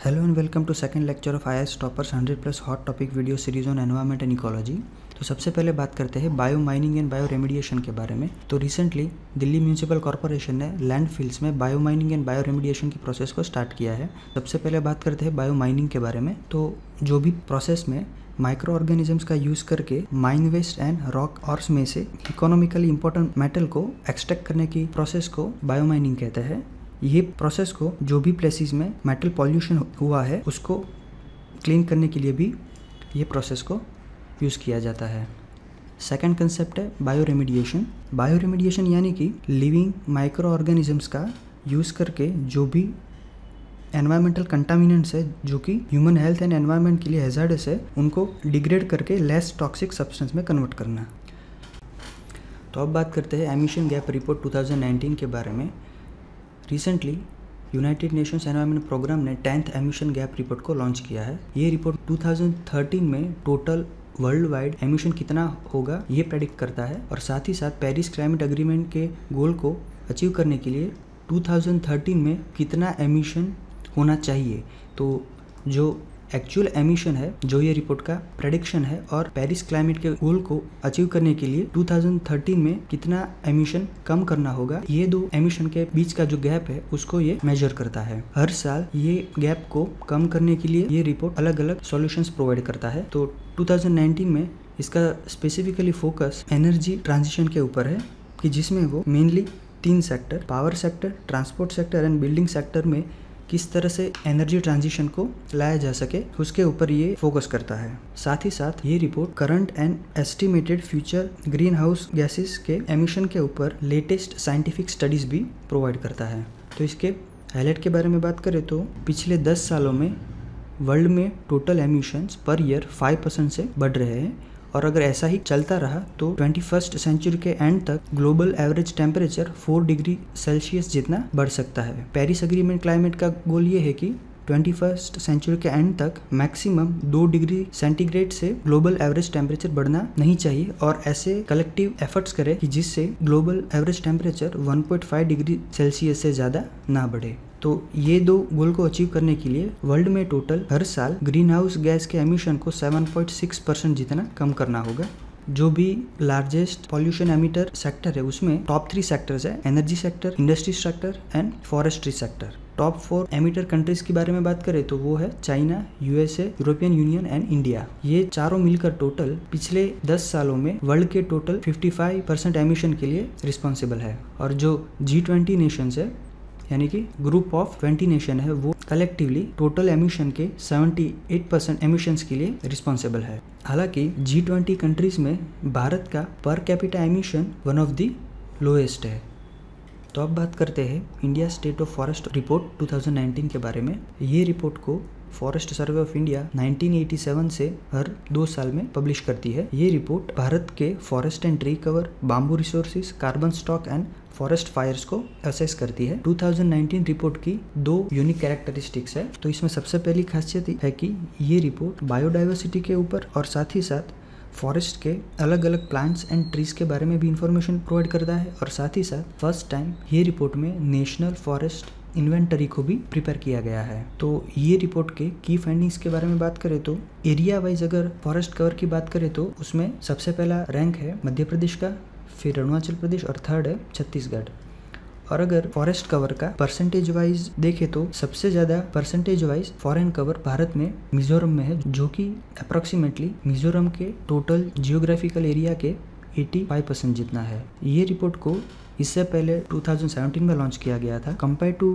Hello and welcome to second lecture of IIS toppers 100+ hot topic video series on environment and ecology. तो सबसे पहले बात करते हैं bio mining and bio remediation के बारे में। तो रिसेंटली दिल्ली म्यूनिसिपल कॉर्पोरेशन ने लैंडफिल्स में bio mining and bio remediation की प्रोसेस को स्टार्ट किया है। सबसे पहले बात करते हैं बायो माइनिंग के बारे में। तो जो भी प्रोसेस में माइक्रो ऑर्गेनिजम्स का यूज़ करके mine waste and rock ores में से इकोनॉमिकली इंपॉर्टेंट मेटल को एक्सट्रैक्ट करने की प्रोसेस को बायो माइनिंग कहते हैं। ये प्रोसेस को जो भी प्लेसेस में मेटल पॉल्यूशन हुआ है उसको क्लीन करने के लिए भी ये प्रोसेस को यूज़ किया जाता है। सेकंड कंसेप्ट है बायो रेमिडिएशन। बायो रेमिडिएशन यानी कि लिविंग माइक्रो ऑर्गेनिजम्स का यूज़ करके जो भी एनवायरमेंटल कंटामिनेंट्स है जो कि ह्यूमन हेल्थ एंड एनवायरनमेंट के लिए हैजार्डस है उनको डिग्रेड करके लेस टॉक्सिक सब्सटेंस में कन्वर्ट करना। तो अब बात करते हैं एमिशन गैप रिपोर्ट 2019 के बारे में। Recently United Nations Environment Programme ने 10th एमिशन गैप रिपोर्ट को लॉन्च किया है। ये रिपोर्ट 2013 में टोटल वर्ल्ड वाइड एमिशन कितना होगा ये प्रेडिक्ट करता है और साथ ही साथ पेरिस क्लाइमेट एग्रीमेंट के गोल को अचीव करने के लिए 2013 में कितना एमिशन होना चाहिए। तो जो एक्चुअल एमिशन है जो ये रिपोर्ट का प्रेडिक्शन है और पेरिस क्लाइमेट के गोल को अचीव करने के लिए 2013 में कितना एमिशन कम करना होगा, ये दो एमिशन के बीच का जो गैप है उसको ये मेजर करता है। हर साल ये गैप को कम करने के लिए ये रिपोर्ट अलग अलग सॉल्यूशंस प्रोवाइड करता है। तो 2019 में इसका स्पेसिफिकली फोकस एनर्जी ट्रांजिशन के ऊपर है कि जिसमें वो mainly 3 sector power sector, transport sector and building sector में किस तरह से एनर्जी ट्रांजिशन को लाया जा सके उसके ऊपर ये फोकस करता है। साथ ही साथ ये report current and estimated future greenhouse gases के एमिशन के ऊपर लेटेस्ट साइंटिफिक स्टडीज भी प्रोवाइड करता है। तो इसके हाईलाइट के बारे में बात करें तो पिछले 10 सालों में वर्ल्ड में टोटल एमिशंस पर ईयर 5% से बढ़ रहे हैं और अगर ऐसा ही चलता रहा तो 21st सेंचुरी के एंड तक global average temperature 4 degree Celsius जितना बढ़ सकता है। पेरिस एग्रीमेंट क्लाइमेट का गोल ये है कि 21st सेंचुरी के एंड तक मैक्सिमम 2 डिग्री सेंटीग्रेड से ग्लोबल एवरेज टेम्परेचर बढ़ना नहीं चाहिए और ऐसे कलेक्टिव एफर्ट्स करें कि जिससे global average temperature 1.5 degree Celsius से ज़्यादा ना बढ़े। तो ये दो गोल को अचीव करने के लिए वर्ल्ड में टोटल हर साल ग्रीन हाउस गैस के एमिशन को 7.6% जितना कम करना होगा। जो भी लार्जेस्ट पॉल्यूशन एमिटर सेक्टर है उसमें टॉप 3 सेक्टर्स है, energy sector, industry sector and forestry sector. Top 4 emitter countries के बारे में बात करें तो वो है China, USA, European Union and India. ये चारों मिलकर टोटल पिछले 10 सालों में वर्ल्ड के टोटल 55% एमिशन के लिए रिस्पॉन्सिबल है। और जो G20 नेशंस है यानी कि ग्रुप ऑफ 20 नेशन है वो कलेक्टिवली टोटल एमिशन के 78% एमिशंस के लिए रिस्पॉन्सिबल है। हालांकि G20 कंट्रीज में भारत का per capita emission one of the lowest है। तो अब बात करते हैं India state of forest report 2019 के बारे में। ये रिपोर्ट को फॉरेस्ट सर्वे ऑफ इंडिया 1987 से हर 2 साल में पब्लिश करती है। ये रिपोर्ट भारत के forest and tree cover, bamboo resources, carbon stock and forest fires को असेस करती है। 2019 रिपोर्ट की 2 यूनिक कैरेक्टरिस्टिक्स है। तो इसमें सबसे पहली खासियत है कि ये रिपोर्ट बायोडाइवर्सिटी के ऊपर और साथ ही साथ फॉरेस्ट के अलग अलग प्लांट्स एंड ट्रीज के बारे में भी इंफॉर्मेशन प्रोवाइड करता है और साथ ही साथ फर्स्ट टाइम ये रिपोर्ट में नेशनल फॉरेस्ट इन्वेंटरी को भी प्रिपेयर किया गया है। तो ये रिपोर्ट के की फाइंडिंग्स के बारे में बात करें तो एरिया वाइज अगर फॉरेस्ट कवर की बात करें तो उसमें सबसे पहला रैंक है मध्य प्रदेश का, फिर अरुणाचल प्रदेश और थर्ड है छत्तीसगढ़। और अगर फॉरेस्ट कवर का परसेंटेज वाइज देखें तो सबसे ज़्यादा percentage wise foreign cover Bharat में मिजोरम में है जो कि अप्रोक्सीमेटली मिजोरम के टोटल जियोग्राफिकल एरिया के 85% जितना है। ये रिपोर्ट को इससे पहले 2017 में लॉन्च किया गया था। कंपेयर टू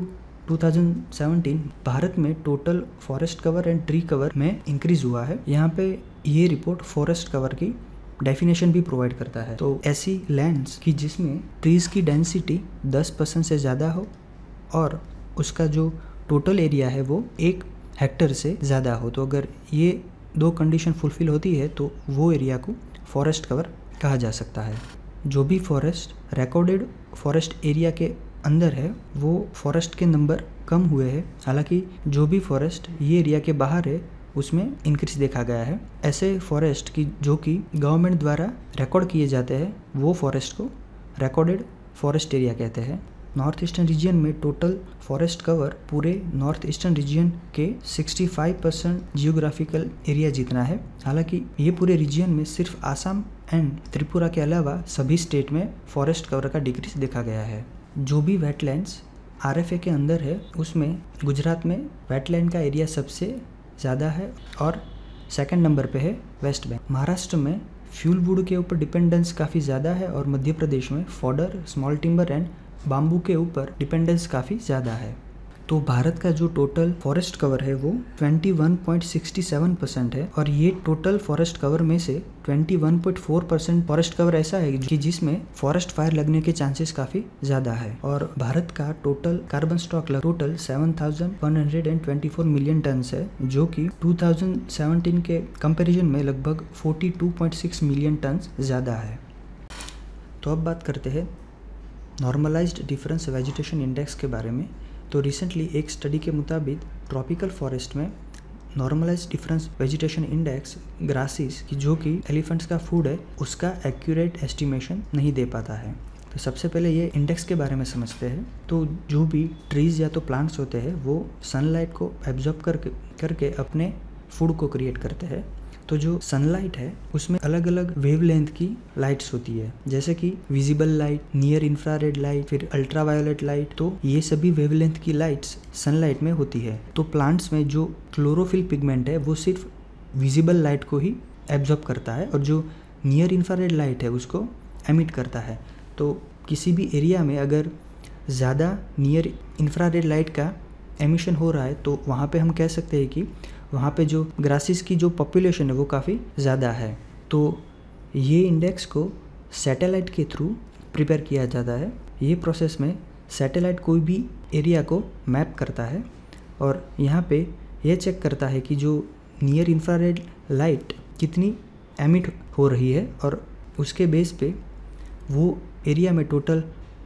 2017 भारत में total forest cover and tree cover में इंक्रीज हुआ है। यहाँ पे ये रिपोर्ट फॉरेस्ट कवर की डेफिनेशन भी प्रोवाइड करता है। तो ऐसी लैंड्स की जिसमें ट्रीज की डेंसिटी 10% से ज़्यादा हो और उसका जो टोटल एरिया है वो 1 हेक्टर से ज़्यादा हो, तो अगर ये 2 कंडीशन फुलफिल होती है तो वो एरिया को फॉरेस्ट कवर कहा जा सकता है। जो भी फॉरेस्ट रिकॉर्डेड फॉरेस्ट एरिया के अंदर है वो फॉरेस्ट के नंबर कम हुए हैं। हालांकि जो भी फॉरेस्ट ये एरिया के बाहर है उसमें इंक्रीज देखा गया है। ऐसे फॉरेस्ट की जो कि गवर्नमेंट द्वारा रिकॉर्ड किए जाते हैं वो फॉरेस्ट को रिकॉर्डेड फॉरेस्ट एरिया कहते हैं। नॉर्थ ईस्टर्न रीजन में टोटल फॉरेस्ट कवर पूरे नॉर्थ ईस्टर्न रीजन के 65% जियोग्राफिकल एरिया जितना है। हालांकि ये पूरे रीजन में सिर्फ आसाम एंड त्रिपुरा के अलावा सभी स्टेट में फॉरेस्ट कवर का डिक्रीज देखा गया है। जो भी वेटलैंड्स RFA के अंदर है उसमें गुजरात में वेटलैंड का एरिया सबसे ज़्यादा है और सेकंड नंबर पे है वेस्ट बंगाल। महाराष्ट्र में फ्यूल वुड के ऊपर डिपेंडेंस काफ़ी ज़्यादा है और मध्य प्रदेश में fodder, small timber and bamboo के ऊपर डिपेंडेंस काफ़ी ज़्यादा है। तो भारत का जो टोटल फॉरेस्ट कवर है वो 21.67% है और ये टोटल फॉरेस्ट कवर में से 21.4% फॉरेस्ट कवर ऐसा है कि जिसमें फॉरेस्ट फायर लगने के चांसेस काफ़ी ज़्यादा है। और भारत का total carbon stock total 7,124 million tonne है, जो कि 2017 के कंपैरिजन में लगभग 42.6 मिलियन टन ज़्यादा है। तो अब बात करते हैं नॉर्मलाइज्ड डिफरेंस वेजिटेशन इंडेक्स के बारे में। तो रिसेंटली एक स्टडी के मुताबिक ट्रॉपिकल फॉरेस्ट में normalised difference vegetation index grasses की जो कि एलिफेंट्स का फूड है उसका एक्यूरेट एस्टिमेशन नहीं दे पाता है। तो सबसे पहले ये इंडेक्स के बारे में समझते हैं। तो जो भी ट्रीज़ या तो प्लांट्स होते हैं वो सनलाइट को एब्जॉर्ब करके अपने फूड को क्रिएट करते हैं। तो जो सनलाइट है उसमें अलग अलग वेवलेंथ की लाइट्स होती है, जैसे कि visible light, near infrared light, फिर अल्ट्रावायोलेट लाइट। तो ये सभी वेवलेंथ की लाइट्स सनलाइट में होती है। तो प्लांट्स में जो क्लोरोफिल पिगमेंट है वो सिर्फ विजिबल लाइट को ही एब्जॉर्ब करता है और जो नियर इंफ्रारेड लाइट है उसको एमिट करता है। तो किसी भी एरिया में अगर ज़्यादा नियर इंफ्रारेड लाइट का एमिशन हो रहा है तो वहाँ पे हम कह सकते हैं कि वहाँ पे जो ग्रासेस की जो पॉपुलेशन है वो काफ़ी ज़्यादा है। तो ये इंडेक्स को सैटेलाइट के थ्रू प्रिपेयर किया जाता है। ये प्रोसेस में सैटेलाइट कोई भी एरिया को मैप करता है और यहाँ पे ये चेक करता है कि जो नियर इंफ्रारेड लाइट कितनी एमिट हो रही है और उसके बेस पे वो एरिया में टोटल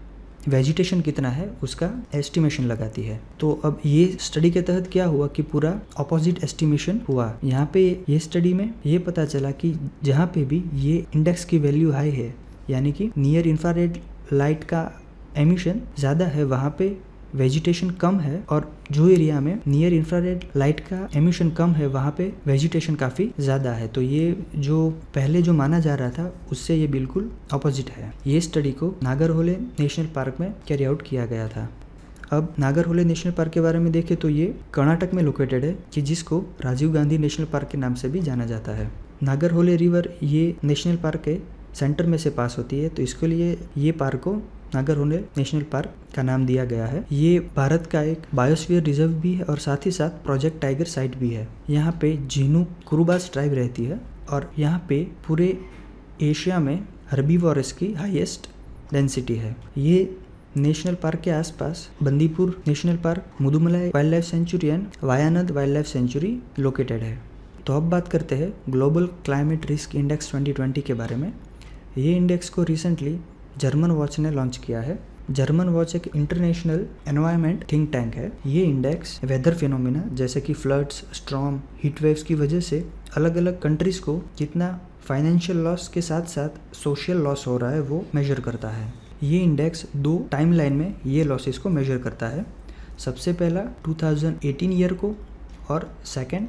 वेजिटेशन कितना है उसका एस्टिमेशन लगाती है। तो अब ये स्टडी के तहत क्या हुआ कि पूरा ऑपोजिट एस्टिमेशन हुआ। यहाँ पे ये स्टडी में ये पता चला कि जहाँ पे भी ये इंडेक्स की वैल्यू हाई है, यानी कि नियर इंफ्रारेड लाइट का एमिशन ज़्यादा है, वहाँ पे वेजिटेशन कम है, और जो एरिया में नियर इंफ्रारेड लाइट का एमिशन कम है वहाँ पे वेजिटेशन काफ़ी ज़्यादा है। तो ये जो पहले जो माना जा रहा था उससे ये बिल्कुल अपोजिट है। ये स्टडी को नागरहोले नेशनल पार्क में कैरी आउट किया गया था। अब नागरहोले नेशनल पार्क के बारे में देखें तो ये कर्नाटक में लोकेटेड है कि जिसको राजीव गांधी नेशनल पार्क के नाम से भी जाना जाता है। नागरहोले रिवर ये नेशनल पार्क के सेंटर में से पास होती है, तो इसके लिए ये पार्क को नागरहोले नेशनल पार्क का नाम दिया गया है। ये भारत का एक बायोस्फीयर रिजर्व भी है और साथ ही साथ प्रोजेक्ट टाइगर साइट भी है। यहाँ पे जीनू कुरुबास ट्राइब रहती है और यहाँ पे पूरे एशिया में हर्बीवोरस की हाईएस्ट डेंसिटी है। ये नेशनल पार्क के आसपास Bandipur National Park, Mudumalai wild life Sanctuary and Wayanad wild life Sanctuary located है। तो अब बात करते हैं ग्लोबल क्लाइमेट रिस्क इंडेक्स 2020 के बारे में। ये इंडेक्स को रिसेंटली जर्मन वॉच ने लॉन्च किया है। जर्मन वॉच एक इंटरनेशनल एनवायरनमेंट थिंक टैंक है। ये इंडेक्स वेदर फिनोमिना जैसे कि फ्लड्स, स्टॉर्म, हीट वेव्स की वजह से अलग अलग कंट्रीज को कितना फाइनेंशियल लॉस के साथ साथ सोशल लॉस हो रहा है वो मेजर करता है। ये इंडेक्स 2 टाइमलाइन में ये लॉसेस को मेजर करता है। सबसे पहला 2018 ईयर को और सेकेंड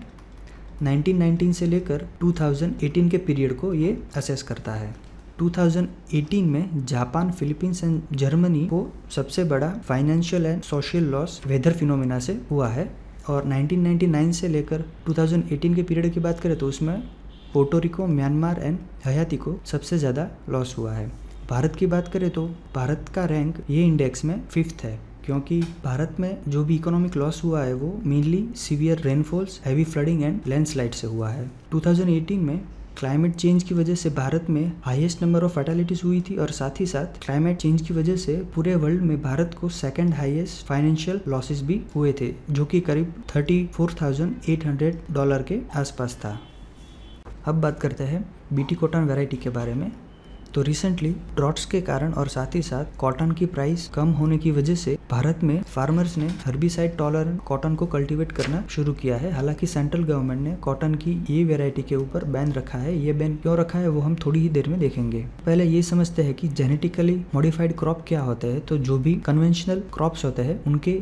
1919 से लेकर 2018 के पीरियड को ये असेस करता है। 2018 में जापान, फिलीपींस एंड जर्मनी को सबसे बड़ा financial and social loss weather phenomena से हुआ है, और 1999 से लेकर 2018 के पीरियड की बात करें तो उसमें पोर्टोरिको, म्यांमार एंड हयाती को सबसे ज़्यादा लॉस हुआ है। भारत की बात करें तो भारत का रैंक ये इंडेक्स में 5th है, क्योंकि भारत में जो भी इकोनॉमिक लॉस हुआ है वो mainly severe rainfalls, heavy flooding and landslide से हुआ है। 2018 में क्लाइमेट चेंज की वजह से भारत में हाईएस्ट नंबर ऑफ फैटेलिटीज हुई थी, और साथ ही साथ क्लाइमेट चेंज की वजह से पूरे वर्ल्ड में भारत को सेकंड हाईएस्ट फाइनेंशियल लॉसेस भी हुए थे, जो कि करीब $34,800 के आसपास था। अब बात करते हैं बीटी कॉटन वैरायटी के बारे में। तो रिसेंटली ड्रॉट्स के कारण और साथ ही साथ कॉटन की प्राइस कम होने की वजह से भारत में फार्मर्स ने हर्बिसाइड टॉलरेंट कॉटन को कल्टीवेट करना शुरू किया है। हालांकि सेंट्रल गवर्नमेंट ने कॉटन की ये वैरायटी के ऊपर बैन रखा है। ये बैन क्यों रखा है वो हम थोड़ी ही देर में देखेंगे। पहले ये समझते हैं कि जेनेटिकली मॉडिफाइड क्रॉप क्या होता है। तो जो भी कन्वेंशनल क्रॉप्स होते हैं उनके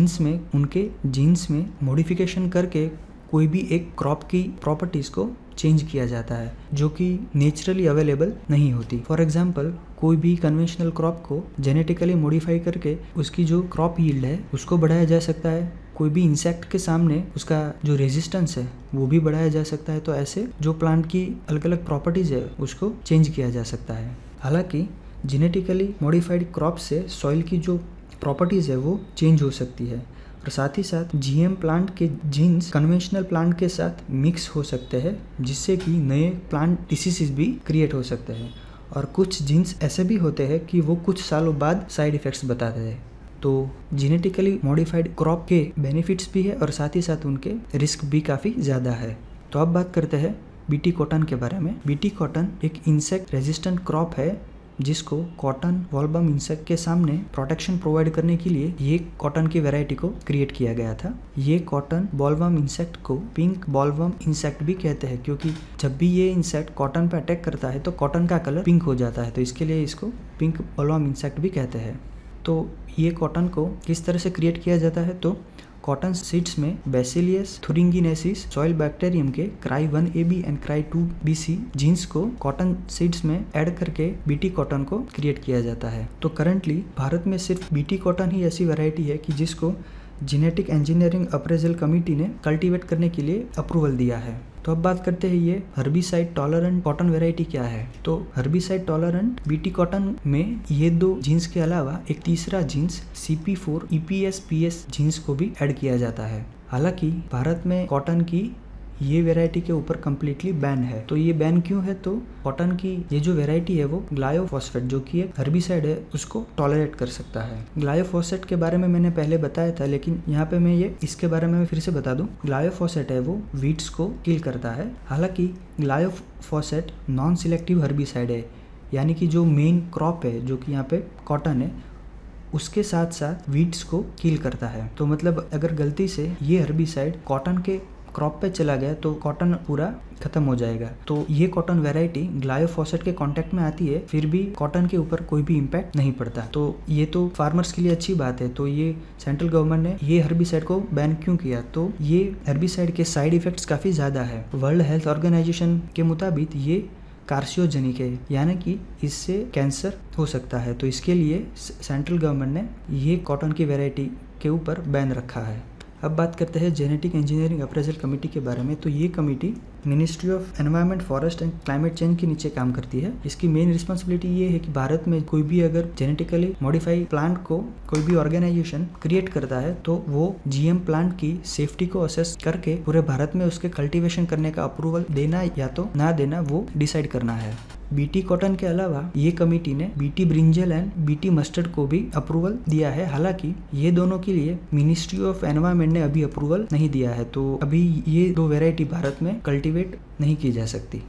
जीन्स में मॉडिफिकेशन करके कोई भी एक क्रॉप की प्रॉपर्टीज को चेंज किया जाता है जो कि नेचुरली अवेलेबल नहीं होती। फॉर एग्जांपल कोई भी कन्वेंशनल क्रॉप को जेनेटिकली मॉडिफाई करके उसकी जो क्रॉप यील्ड है उसको बढ़ाया जा सकता है। कोई भी इंसेक्ट के सामने उसका जो रेजिस्टेंस है वो भी बढ़ाया जा सकता है। तो ऐसे जो प्लांट की अलग अलग प्रॉपर्टीज है उसको चेंज किया जा सकता है। हालांकि जेनेटिकली मॉडिफाइड क्रॉप से सॉइल की जो प्रॉपर्टीज है वो चेंज हो सकती है और साथ ही साथ जीएम प्लांट के जीन्स कन्वेंशनल प्लांट के साथ मिक्स हो सकते हैं जिससे कि नए प्लांट डिसीजेस भी क्रिएट हो सकते हैं। और कुछ जीन्स ऐसे भी होते हैं कि वो कुछ सालों बाद साइड इफ़ेक्ट्स बताते हैं। तो जेनेटिकली मॉडिफाइड क्रॉप के बेनिफिट्स भी है और साथ ही साथ उनके रिस्क भी काफ़ी ज़्यादा है। तो अब बात करते हैं बीटी कॉटन के बारे में। बीटी कॉटन एक इंसेक्ट रेजिस्टेंट क्रॉप है जिसको कॉटन बॉलवर्म इंसेक्ट के सामने प्रोटेक्शन प्रोवाइड करने के लिए ये कॉटन की वैरायटी को क्रिएट किया गया था। ये कॉटन बॉलवर्म इंसेक्ट को पिंक बॉलवर्म इंसेक्ट भी कहते हैं क्योंकि जब भी ये इंसेक्ट कॉटन पर अटैक करता है तो कॉटन का कलर पिंक हो जाता है, तो इसके लिए इसको पिंक बॉलवर्म इंसेक्ट भी कहते हैं। तो ये कॉटन को किस तरह से क्रिएट किया जाता है, तो कॉटन सीड्स में बैसिलियस थुरिंगिनेसिस सॉइल बैक्टीरियम के cry 1AB and cry 2BC genes को कॉटन सीड्स में ऐड करके बीटी कॉटन को क्रिएट किया जाता है। तो करंटली भारत में सिर्फ बीटी कॉटन ही ऐसी वैरायटी है कि जिसको जेनेटिक इंजीनियरिंग अप्रेजल कमेटी ने कल्टीवेट करने के लिए अप्रूवल दिया है। तो अब बात करते हैं ये हर्बिसाइड टॉलरेंट कॉटन वैरायटी क्या है। तो हर्बिसाइड टॉलरेंट बीटी कॉटन में ये दो जीन्स के अलावा एक तीसरा जीन्स CP4 EPS-PS जीन्स को भी ऐड किया जाता है। हालांकि भारत में कॉटन की ये वैरायटी के ऊपर कम्प्लीटली बैन है। तो ये बैन क्यों है, तो कॉटन की ये जो वैरायटी है वो ग्लायोफॉस्फेट जो कि एक हर्बिसाइड है उसको टॉलरेट कर सकता है। ग्लायोफॉस्फेट के बारे में मैंने पहले बताया था लेकिन यहाँ पे मैं इसके बारे में फिर से बता दूं। ग्लायोफॉस्फेट है वो वीड्स को किल करता है। हालांकि ग्लायोफॉस्फेट नॉन सिलेक्टिव हर्बिसाइड है, यानी कि जो मेन क्रॉप है जो कि यहाँ पे कॉटन है उसके साथ साथ वीड्स को किल करता है। तो मतलब अगर गलती से ये हर्बिसाइड कॉटन के क्रॉप पे चला गया तो कॉटन पूरा खत्म हो जाएगा। तो ये कॉटन वैरायटी ग्लायोफॉस्फेट के कांटेक्ट में आती है फिर भी कॉटन के ऊपर कोई भी इम्पैक्ट नहीं पड़ता। तो ये तो फार्मर्स के लिए अच्छी बात है। तो ये सेंट्रल गवर्नमेंट ने ये हर्बिसाइड को बैन क्यों किया, तो ये हर्बिसाइड के साइड इफेक्ट्स काफ़ी ज़्यादा है। वर्ल्ड हेल्थ ऑर्गेनाइजेशन के मुताबिक ये कार्सियोजेनिक है, यानी कि इससे कैंसर हो सकता है। तो इसके लिए सेंट्रल गवर्नमेंट ने ये कॉटन की वैरायटी के ऊपर बैन रखा है। अब बात करते हैं जेनेटिक इंजीनियरिंग अप्रेजल कमेटी के बारे में। तो ये committee ministry of environment forest and climate change के नीचे काम करती है। इसकी मेन रिस्पॉन्सिबिलिटी ये है कि भारत में कोई भी अगर जेनेटिकली मॉडिफाई प्लांट को कोई भी ऑर्गेनाइजेशन क्रिएट करता है तो वो जीएम प्लांट की सेफ्टी को असेस करके पूरे भारत में उसके कल्टीवेशन करने का अप्रूवल देना या तो ना देना वो डिसाइड करना है। बीटी कॉटन के अलावा ये कमेटी ने BT brinjal and BT mustard को भी अप्रूवल दिया है। हालांकि ये दोनों के लिए मिनिस्ट्री ऑफ एनवायरनमेंट ने अभी अप्रूवल नहीं दिया है, तो अभी ये दो वैरायटी भारत में कल्टीवेट नहीं की जा सकती।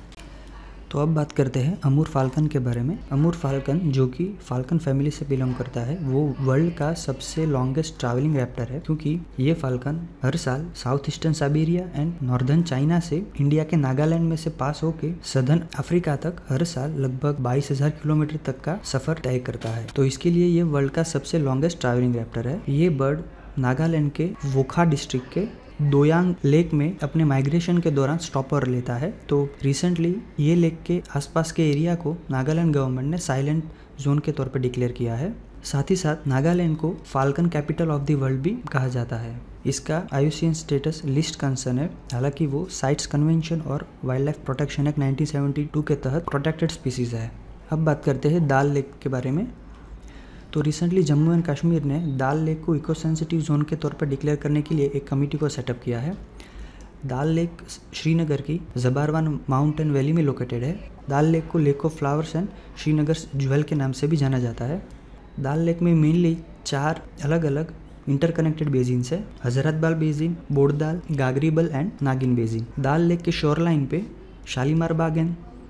तो अब बात करते हैं अमूर फाल्कन के बारे में। अमूर फाल्कन जो कि फाल्कन फैमिली से बिलोंग करता है वो वर्ल्ड का सबसे लॉन्गेस्ट ट्रैवलिंग रैप्टर है, क्योंकि ये फाल्कन हर साल south eastern Siberia and northern China से इंडिया के नागालैंड में से पास होके सदर्न अफ्रीका तक हर साल लगभग 22,000 किलोमीटर तक का सफर तय करता है। तो इसके लिए ये वर्ल्ड का सबसे लॉन्गेस्ट ट्रैवलिंग रैप्टर है। ये बर्ड नागालैंड के वोखा डिस्ट्रिक्ट के दोयांग लेक में अपने माइग्रेशन के दौरान स्टॉपर लेता है। तो रिसेंटली ये लेक के आसपास के एरिया को नागालैंड गवर्नमेंट ने साइलेंट जोन के तौर पर डिक्लेयर किया है। साथ ही साथ नागालैंड को falcon capital of the world भी कहा जाता है। इसका IUCN स्टेटस लिस्ट कंसर्न है। हालांकि वो साइट्स कन्वेंशन और वाइल्ड लाइफ प्रोटेक्शन एक्ट 1972 के तहत प्रोटेक्टेड स्पीसीज है। अब बात करते हैं दाल लेक के बारे में। तो रिसेंटली जम्मू एंड कश्मीर ने दाल लेक को इको सेंसिटिव जोन के तौर पर डिक्लेयर करने के लिए एक कमेटी को सेटअप किया है। दाल लेक श्रीनगर की जबारवान माउंटेन वैली में लोकेटेड है। दाल लेक को lake of flowers and Srinagar jewel के नाम से भी जाना जाता है। दाल लेक में मेनली 4 अलग अलग इंटरकनेक्टेड बेसिन्स है, Hazratbal basin, Bod Dal, Gagribal and Nagin basin. Dal lake के शोर लाइन पे शालीमार बाग एंड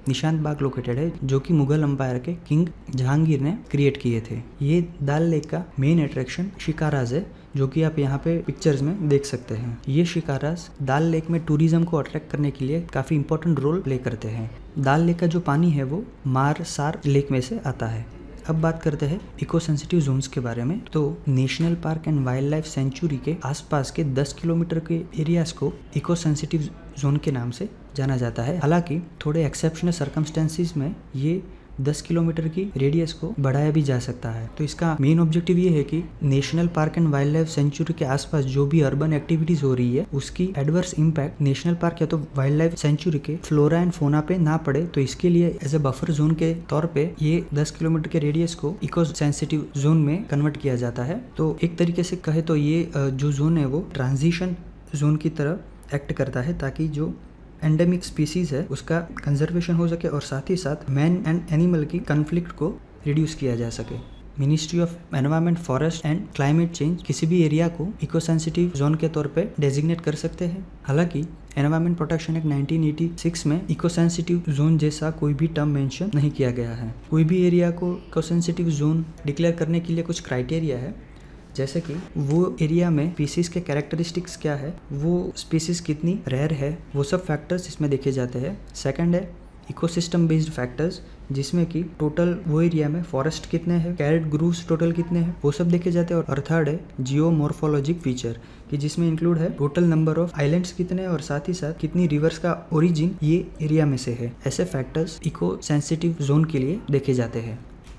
निशांत बाग लोकेटेड है, जो कि मुगल अंपायर के किंग जहांगीर ने क्रिएट किए थे। ये दाल लेक का मेन अट्रैक्शन शिकाराज है, जो कि आप यहाँ पे पिक्चर्स में देख सकते हैं। ये शिकाराज दाल लेक में टूरिज्म को अट्रैक्ट करने के लिए काफ़ी इंपॉर्टेंट रोल प्ले करते हैं। दाल लेक का जो पानी है वो मारसार लेक में से आता है। अब बात करते हैं इको सेंसिटिव जोन्स के बारे में। तो national park and wild life sanctuary के आसपास के 10 किलोमीटर के एरियाज को इको सेंसिटिव जोन के नाम से जाना जाता है। हालांकि थोड़े एक्सेप्शनल सर्कमस्टेंसेस में ये 10 किलोमीटर की रेडियस को बढ़ाया भी जा सकता है। तो इसका मेन ऑब्जेक्टिव ये है कि national park and wild life sanctuary के आसपास जो भी अर्बन एक्टिविटीज हो रही है उसकी एडवर्स इम्पैक्ट नेशनल पार्क या तो वाइल्ड लाइफ सेंचुरी के फ्लोरा एंड फोना पे ना पड़े। तो इसके लिए एज ए बफर जोन के तौर पे ये 10 किलोमीटर के रेडियस को इको सेंसिटिव जोन में कन्वर्ट किया जाता है। तो एक तरीके से कहे तो ये जो जोन है वो ट्रांजिशन जोन की तरह एक्ट करता है, ताकि जो एंडेमिक स्पीसीज है उसका कंजर्वेशन हो सके और साथ ही साथ मैन एंड एनिमल की कन्फ्लिक्ट को रिड्यूस किया जा सके। Ministry of environment, forest and climate change किसी भी एरिया को इको सेंसिटिव जोन के तौर पे डेजिग्नेट कर सकते हैं। हालांकि एनवायरनमेंट प्रोटेक्शन एक्ट 1986 में इको सेंसिटिव जोन जैसा कोई भी टर्म मेंशन नहीं किया गया है। कोई भी एरिया को इको सेंसिटिव जोन डिक्लेयर करने के लिए कुछ क्राइटेरिया है, जैसे कि वो एरिया में स्पीसीज के कैरेक्टरिस्टिक्स क्या है, वो स्पीसीज कितनी रेयर है, वो सब फैक्टर्स इसमें देखे जाते हैं। सेकंड है इकोसिस्टम बेस्ड फैक्टर्स, जिसमें कि टोटल वो एरिया में फॉरेस्ट कितने हैं, कैरेट ग्रूव्स टोटल कितने हैं, वो सब देखे जाते हैं। और थर्ड है जियोमॉर्फोलॉजिक फीचर, कि जिसमें इंक्लूड है टोटल नंबर ऑफ आइलैंड्स कितने हैं और साथ ही साथ कितनी रिवर्स का ओरिजिन ये एरिया में से है। ऐसे फैक्टर्स इको सेंसिटिव जोन के लिए देखे जाते हैं।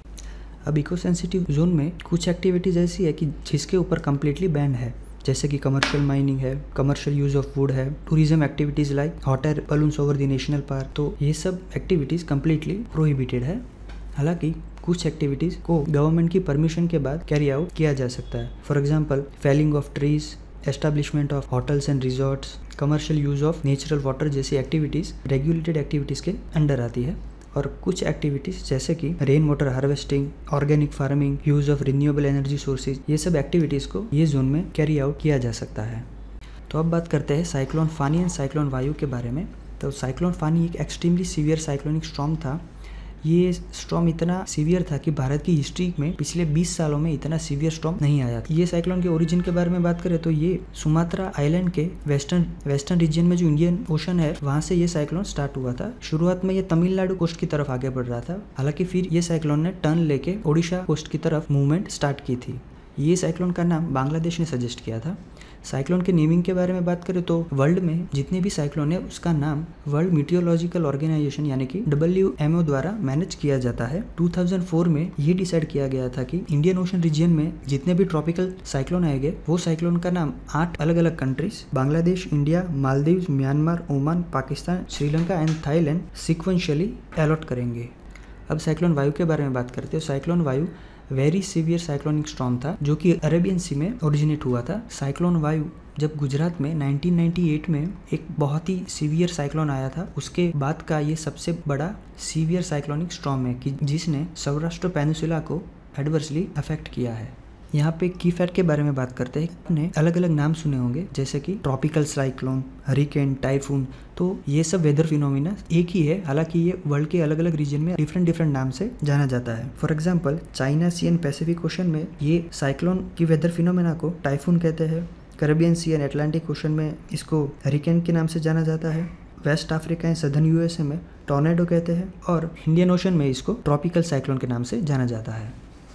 अब इको सेंसिटिव जोन में कुछ एक्टिविटीज़ ऐसी है कि जिसके ऊपर कम्प्लीटली बैन है, जैसे कि कमर्शियल माइनिंग है, कमर्शियल यूज ऑफ वुड है, tourism activities like hot air balloons over the national park. तो ये सब एक्टिविटीज़ कम्प्लीटली प्रोहिबिटेड है। हालांकि कुछ एक्टिविटीज़ को गवर्नमेंट की परमिशन के बाद कैरी आउट किया जा सकता है। For example felling of trees, establishment of hotels and resorts, commercial use of natural water जैसी एक्टिविटीज़ रेगुलेटेड एक्टिविटीज़ के अंडर आती है। और कुछ एक्टिविटीज़ जैसे कि rain water harvesting, organic farming, use of renewable energy sources, ये सब एक्टिविटीज़ को ये जोन में कैरी आउट किया जा सकता है। तो अब बात करते हैं साइक्लोन फानी एंड साइक्लोन वायु के बारे में। तो साइक्लोन फानी एक एक्सट्रीमली सीवियर साइक्लोनिक स्टॉर्म था। ये स्टॉर्म इतना सीवियर था कि भारत की हिस्ट्री में पिछले 20 सालों में इतना सीवियर स्टॉर्म नहीं आया था। ये साइक्लोन के ओरिजिन के बारे में बात करें तो ये सुमात्रा आइलैंड के वेस्टर्न रीजन में जो इंडियन ओशन है वहाँ से ये साइक्लोन स्टार्ट हुआ था। शुरुआत में ये तमिलनाडु कोस्ट की तरफ आगे बढ़ रहा था। हालांकि फिर ये साइक्लोन ने टर्न लेके ओडिशा कोस्ट की तरफ मूवमेंट स्टार्ट की थी। ये साइक्लोन का नाम बांग्लादेश ने सजेस्ट किया था। साइक्लोन के नेमिंग के बारे में बात करें तो वर्ल्ड में जितने भी साइक्लोन है उसका नाम वर्ल्ड मीटियोलॉजिकल ऑर्गेनाइजेशन यानी कि WMO द्वारा मैनेज किया जाता है। 2004 में ये डिसाइड किया गया था कि इंडियन ओशन रीजन में जितने भी ट्रॉपिकल साइक्लोन आएंगे वो साइक्लोन का नाम 8 अलग अलग countries Bangladesh, India, Maldives, Myanmar, Oman, Pakistan, Sri Lanka and Thailand sequentially allot करेंगे। अब साइक्लोन वायु के बारे में बात करते हैं। साइक्लोन वायु वेरी सीवियर साइक्लोनिक स्टॉर्म था जो कि अरेबियन सी में ओरिजिनेट हुआ था। साइक्लोन वायु जब गुजरात में 1998 में एक बहुत ही सीवियर साइक्लोन आया था, उसके बाद का ये सबसे बड़ा सीवियर साइक्लोनिक स्टॉर्म है कि जिसने सौराष्ट्र पेनिनसुला को एडवर्सली अफेक्ट किया है। यहाँ पे की फैक्ट के बारे में बात करते हैं। आपने अलग अलग नाम सुने होंगे जैसे कि ट्रॉपिकल साइक्लोन, हरिकेन, टाइफून। तो ये सब वेदर फिनोमिना एक ही है, हालांकि ये वर्ल्ड के अलग अलग रीजन में डिफरेंट नाम से जाना जाता है। For example China Sea and Pacific Ocean में ये साइक्लोन की वेदर फिनोमिना को टाइफून कहते हैं। Caribbean Sea and Atlantic Ocean में इसको हरिकेन के नाम से जाना जाता है। West Africa and southern USA में टॉर्नेडो कहते हैं और इंडियन ओशन में इसको ट्रॉपिकल साइक्लोन के नाम से जाना जाता है।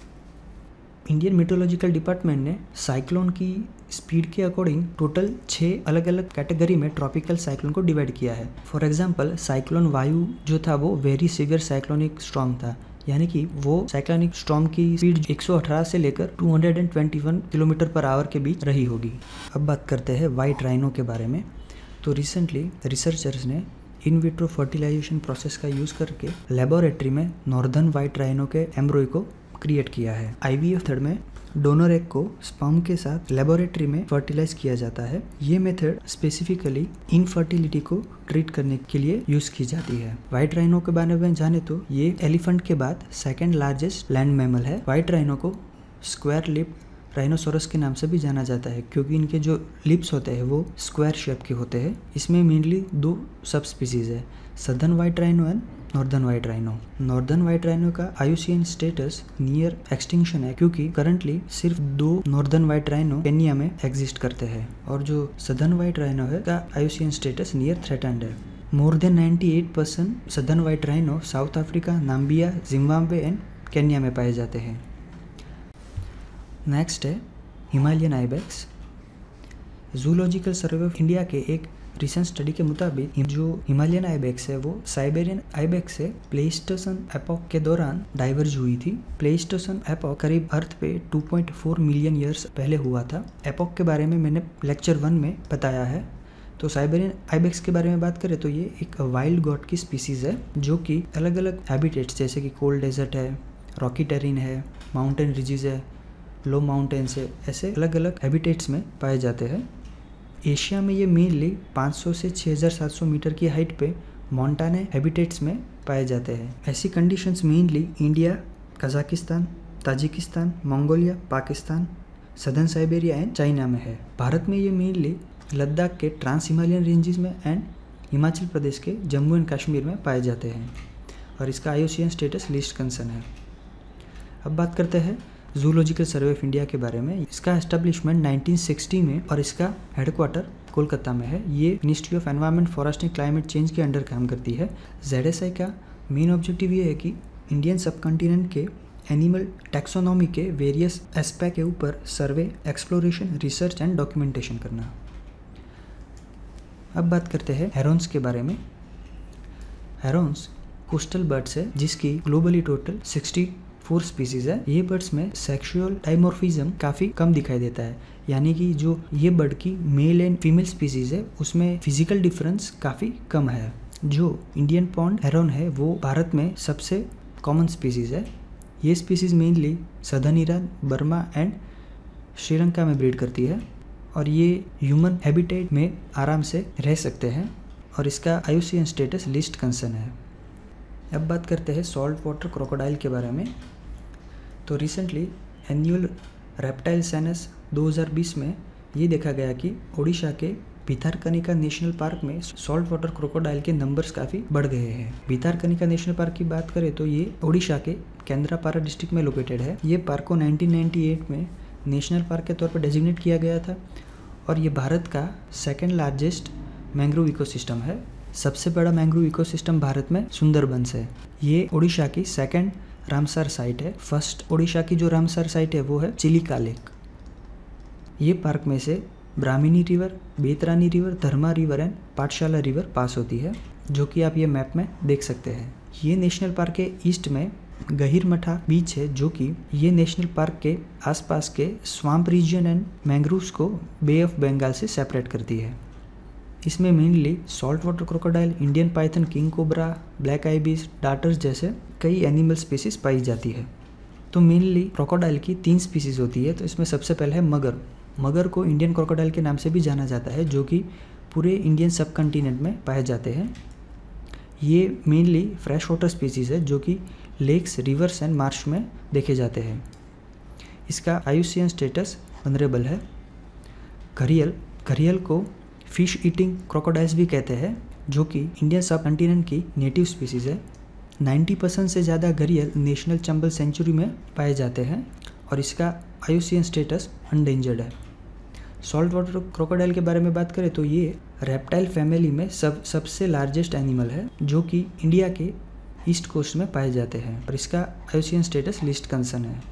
इंडियन मीटरोलॉजिकल डिपार्टमेंट ने साइक्लोन की स्पीड के अकॉर्डिंग टोटल 6 अलग अलग कैटेगरी में ट्रॉपिकल साइक्लोन को डिवाइड किया है। फॉर एग्जांपल साइक्लोन वायु जो था वो वेरी सीवियर साइक्लोनिक स्टॉर्म था, यानी कि वो साइक्लोनिक स्टॉर्म की स्पीड 118 से लेकर 221 किलोमीटर पर आवर के बीच रही होगी। अब बात करते हैं वाइट राइनो के बारे में। तो रिसेंटली रिसर्चर्स ने इन विट्रो फर्टिलाइजेशन प्रोसेस का यूज़ करके लेबोरेटरी में नॉर्दर्न वाइट राइनो के एम्ब्रॉय को क्रिएट किया है। IVF मेथड में डोनर एग को स्पर्म के साथ लेबोरेटरी में फर्टिलाइज किया जाता है। ये मेथड स्पेसिफिकली इनफर्टिलिटी को ट्रीट करने के लिए यूज़ की जाती है। व्हाइट राइनो के बारे में जाने तो ये एलिफेंट के बाद सेकेंड लार्जेस्ट लैंड मैमल है। व्हाइट राइनो को स्क्वायर लिप राइनोसोरस के नाम से भी जाना जाता है, क्योंकि इनके जो लिप्स होते हैं वो स्क्वायर शेप के होते हैं। इसमें मेनली 2 सब स्पीसीज है, southern white rhino and northern white rhino. Northern white rhino का IUCN स्टेटस नियर एक्सटिंक्शन है, क्योंकि करंटली सिर्फ 2 नॉर्दर्न वाइट राइनो केन्या में एग्जिस्ट करते हैं, और जो सदर्न वाइट राइनो है का IUCN स्टेटस नियर थ्रेटन्ड है। More than 98% southern white rhino South Africa, Namibia, Zimbabwe and Kenya में पाए जाते हैं। नेक्स्ट है Himalayan ibex. Zoological Survey of India के एक रिसेंट स्टडी के मुताबिक जो हिमालयन आइबेक्स है वो साइबेरियन आइबेक्स से प्लेइस्टोसन एपॉक के दौरान डाइवर्ज हुई थी। प्लेइस्टोसन एपॉक करीब अर्थ पे 2.4 मिलियन ईयर्स पहले हुआ था। एपॉक के बारे में मैंने लेक्चर 1 में बताया है। तो साइबेरियन आइबेक्स के बारे में बात करें तो ये एक वाइल्ड गॉड की स्पीसीज है, जो कि अलग अलग हैबिटेट्स जैसे कि कोल्ड डेजर्ट है, रॉकी टेरिन है, माउंटेन रिजिज है, लो माउंटेन्स है, ऐसे अलग अलग हैबिटेट्स में पाए जाते हैं। एशिया में ये मेनली 500 से 6700 मीटर की हाइट पे मोंटाने हैबिटेट्स में पाए जाते हैं। ऐसी conditions mainly India, Kazakhstan, Tajikistan, Mongolia, Pakistan, southern Siberia and China में है। भारत में ये मेनली लद्दाख के ट्रांस हिमालयन रेंजेस में एंड हिमाचल प्रदेश के जम्मू एंड कश्मीर में पाए जाते हैं, और इसका IUCN स्टेटस लिस्ट कंसर्न है। अब बात करते हैं जूलॉजिकल सर्वे ऑफ इंडिया के बारे में। इसका एस्टेब्लिशमेंट 1960 में और इसका हेडक्वार्टर कोलकाता में है। ये Ministry of environment, forest and climate change के अंडर काम करती है। ZSI का मेन ऑब्जेक्टिव ये है कि इंडियन सबकॉन्टिनेंट के एनिमल टैक्सोनॉमी के वेरियस एस्पेक्ट के ऊपर survey, exploration, research and documentation करना। अब बात करते हैं हेरॉन्स के बारे में। हेरॉन्स कोस्टल बर्ड्स है, जिसकी ग्लोबली टोटल 64 स्पीसीज है। ये बर्ड्स में सेक्सुअल डाइमॉर्फिज्म काफ़ी कम दिखाई देता है, यानी कि जो ये बर्ड की मेल एंड फीमेल स्पीसीज है उसमें फिजिकल डिफरेंस काफ़ी कम है। जो इंडियन पॉन्ड हेरॉन है वो भारत में सबसे कॉमन स्पीसीज है। ये species mainly southern Iran, Burma and Sri Lanka में ब्रीड करती है, और ये ह्यूमन हैबिटेट में आराम से रह सकते हैं, और इसका IUCN स्टेटस लिस्ट कंसर्न है। अब बात करते हैं सॉल्ट वाटर क्रोकोडाइल के बारे में। तो रिसेंटली एनुअल रेप्टाइल सेनस 2020 में ये देखा गया कि ओडिशा के भितरकनिका नेशनल पार्क में सॉल्ट वाटर क्रोकोडाइल के नंबर्स काफ़ी बढ़ गए हैं। भितरकनिका नेशनल पार्क की बात करें तो ये ओडिशा के केंद्रापारा डिस्ट्रिक्ट में लोकेटेड है। ये पार्क को 1998 में नेशनल पार्क के तौर पर डेजिग्नेट किया गया था, और ये भारत का सेकेंड लार्जेस्ट मैंग्रोव इकोसिस्टम है। सबसे बड़ा मैंग्रोव इकोसिस्टम भारत में सुंदरबंस है। ये ओडिशा की सेकेंड रामसर साइट है। फर्स्ट ओडिशा की जो रामसर साइट है वो है चिलिका लेक। ये पार्क में से ब्राह्मणी रिवर, बेतरानी रिवर, धर्मा river and Pathsala river pass होती है, जो कि आप ये मैप में देख सकते हैं। ये नेशनल पार्क के ईस्ट में गहिरमठा बीच है, जो कि ये नेशनल पार्क के आसपास के स्वाम्प रीजन एंड मैंग्रोव्स को बे ऑफ बंगाल से सेपरेट करती है। इसमें mainly salt water crocodile, Indian python, king cobra, black ibis, darters जैसे कई एनिमल स्पीसीज पाई जाती है। तो मेनली क्रोकोडाइल की 3 स्पीसीज होती है। तो इसमें सबसे पहले है मगर। मगर को इंडियन क्रोकोडाइल के नाम से भी जाना जाता है, जो कि पूरे इंडियन सब कॉन्टिनेंट में पाए जाते हैं। ये मेनली फ्रेश वाटर स्पीसीज है, जो कि लेक्स, रिवर्स एंड मार्श में देखे जाते हैं। इसका IUCN स्टेटस वनरेबल है। घड़ियाल, घड़ियाल को फिश ईटिंग क्रोकोडाइल्स भी कहते हैं, जो कि इंडियन सब कॉन्टिनेंट की नेटिव स्पीसीज है। 90% से ज़्यादा घड़ियाल नेशनल चंबल सेंचुरी में पाए जाते हैं, और इसका IUCN स्टेटस अनडेंजर्ड है। सॉल्ट वाटर क्रोकोडाइल के बारे में बात करें तो ये रेप्टाइल फैमिली में सबसे लार्जेस्ट एनिमल है, जो कि इंडिया के ईस्ट कोस्ट में पाए जाते हैं, और इसका IUCN स्टेटस लिस्ट कंसर्न है।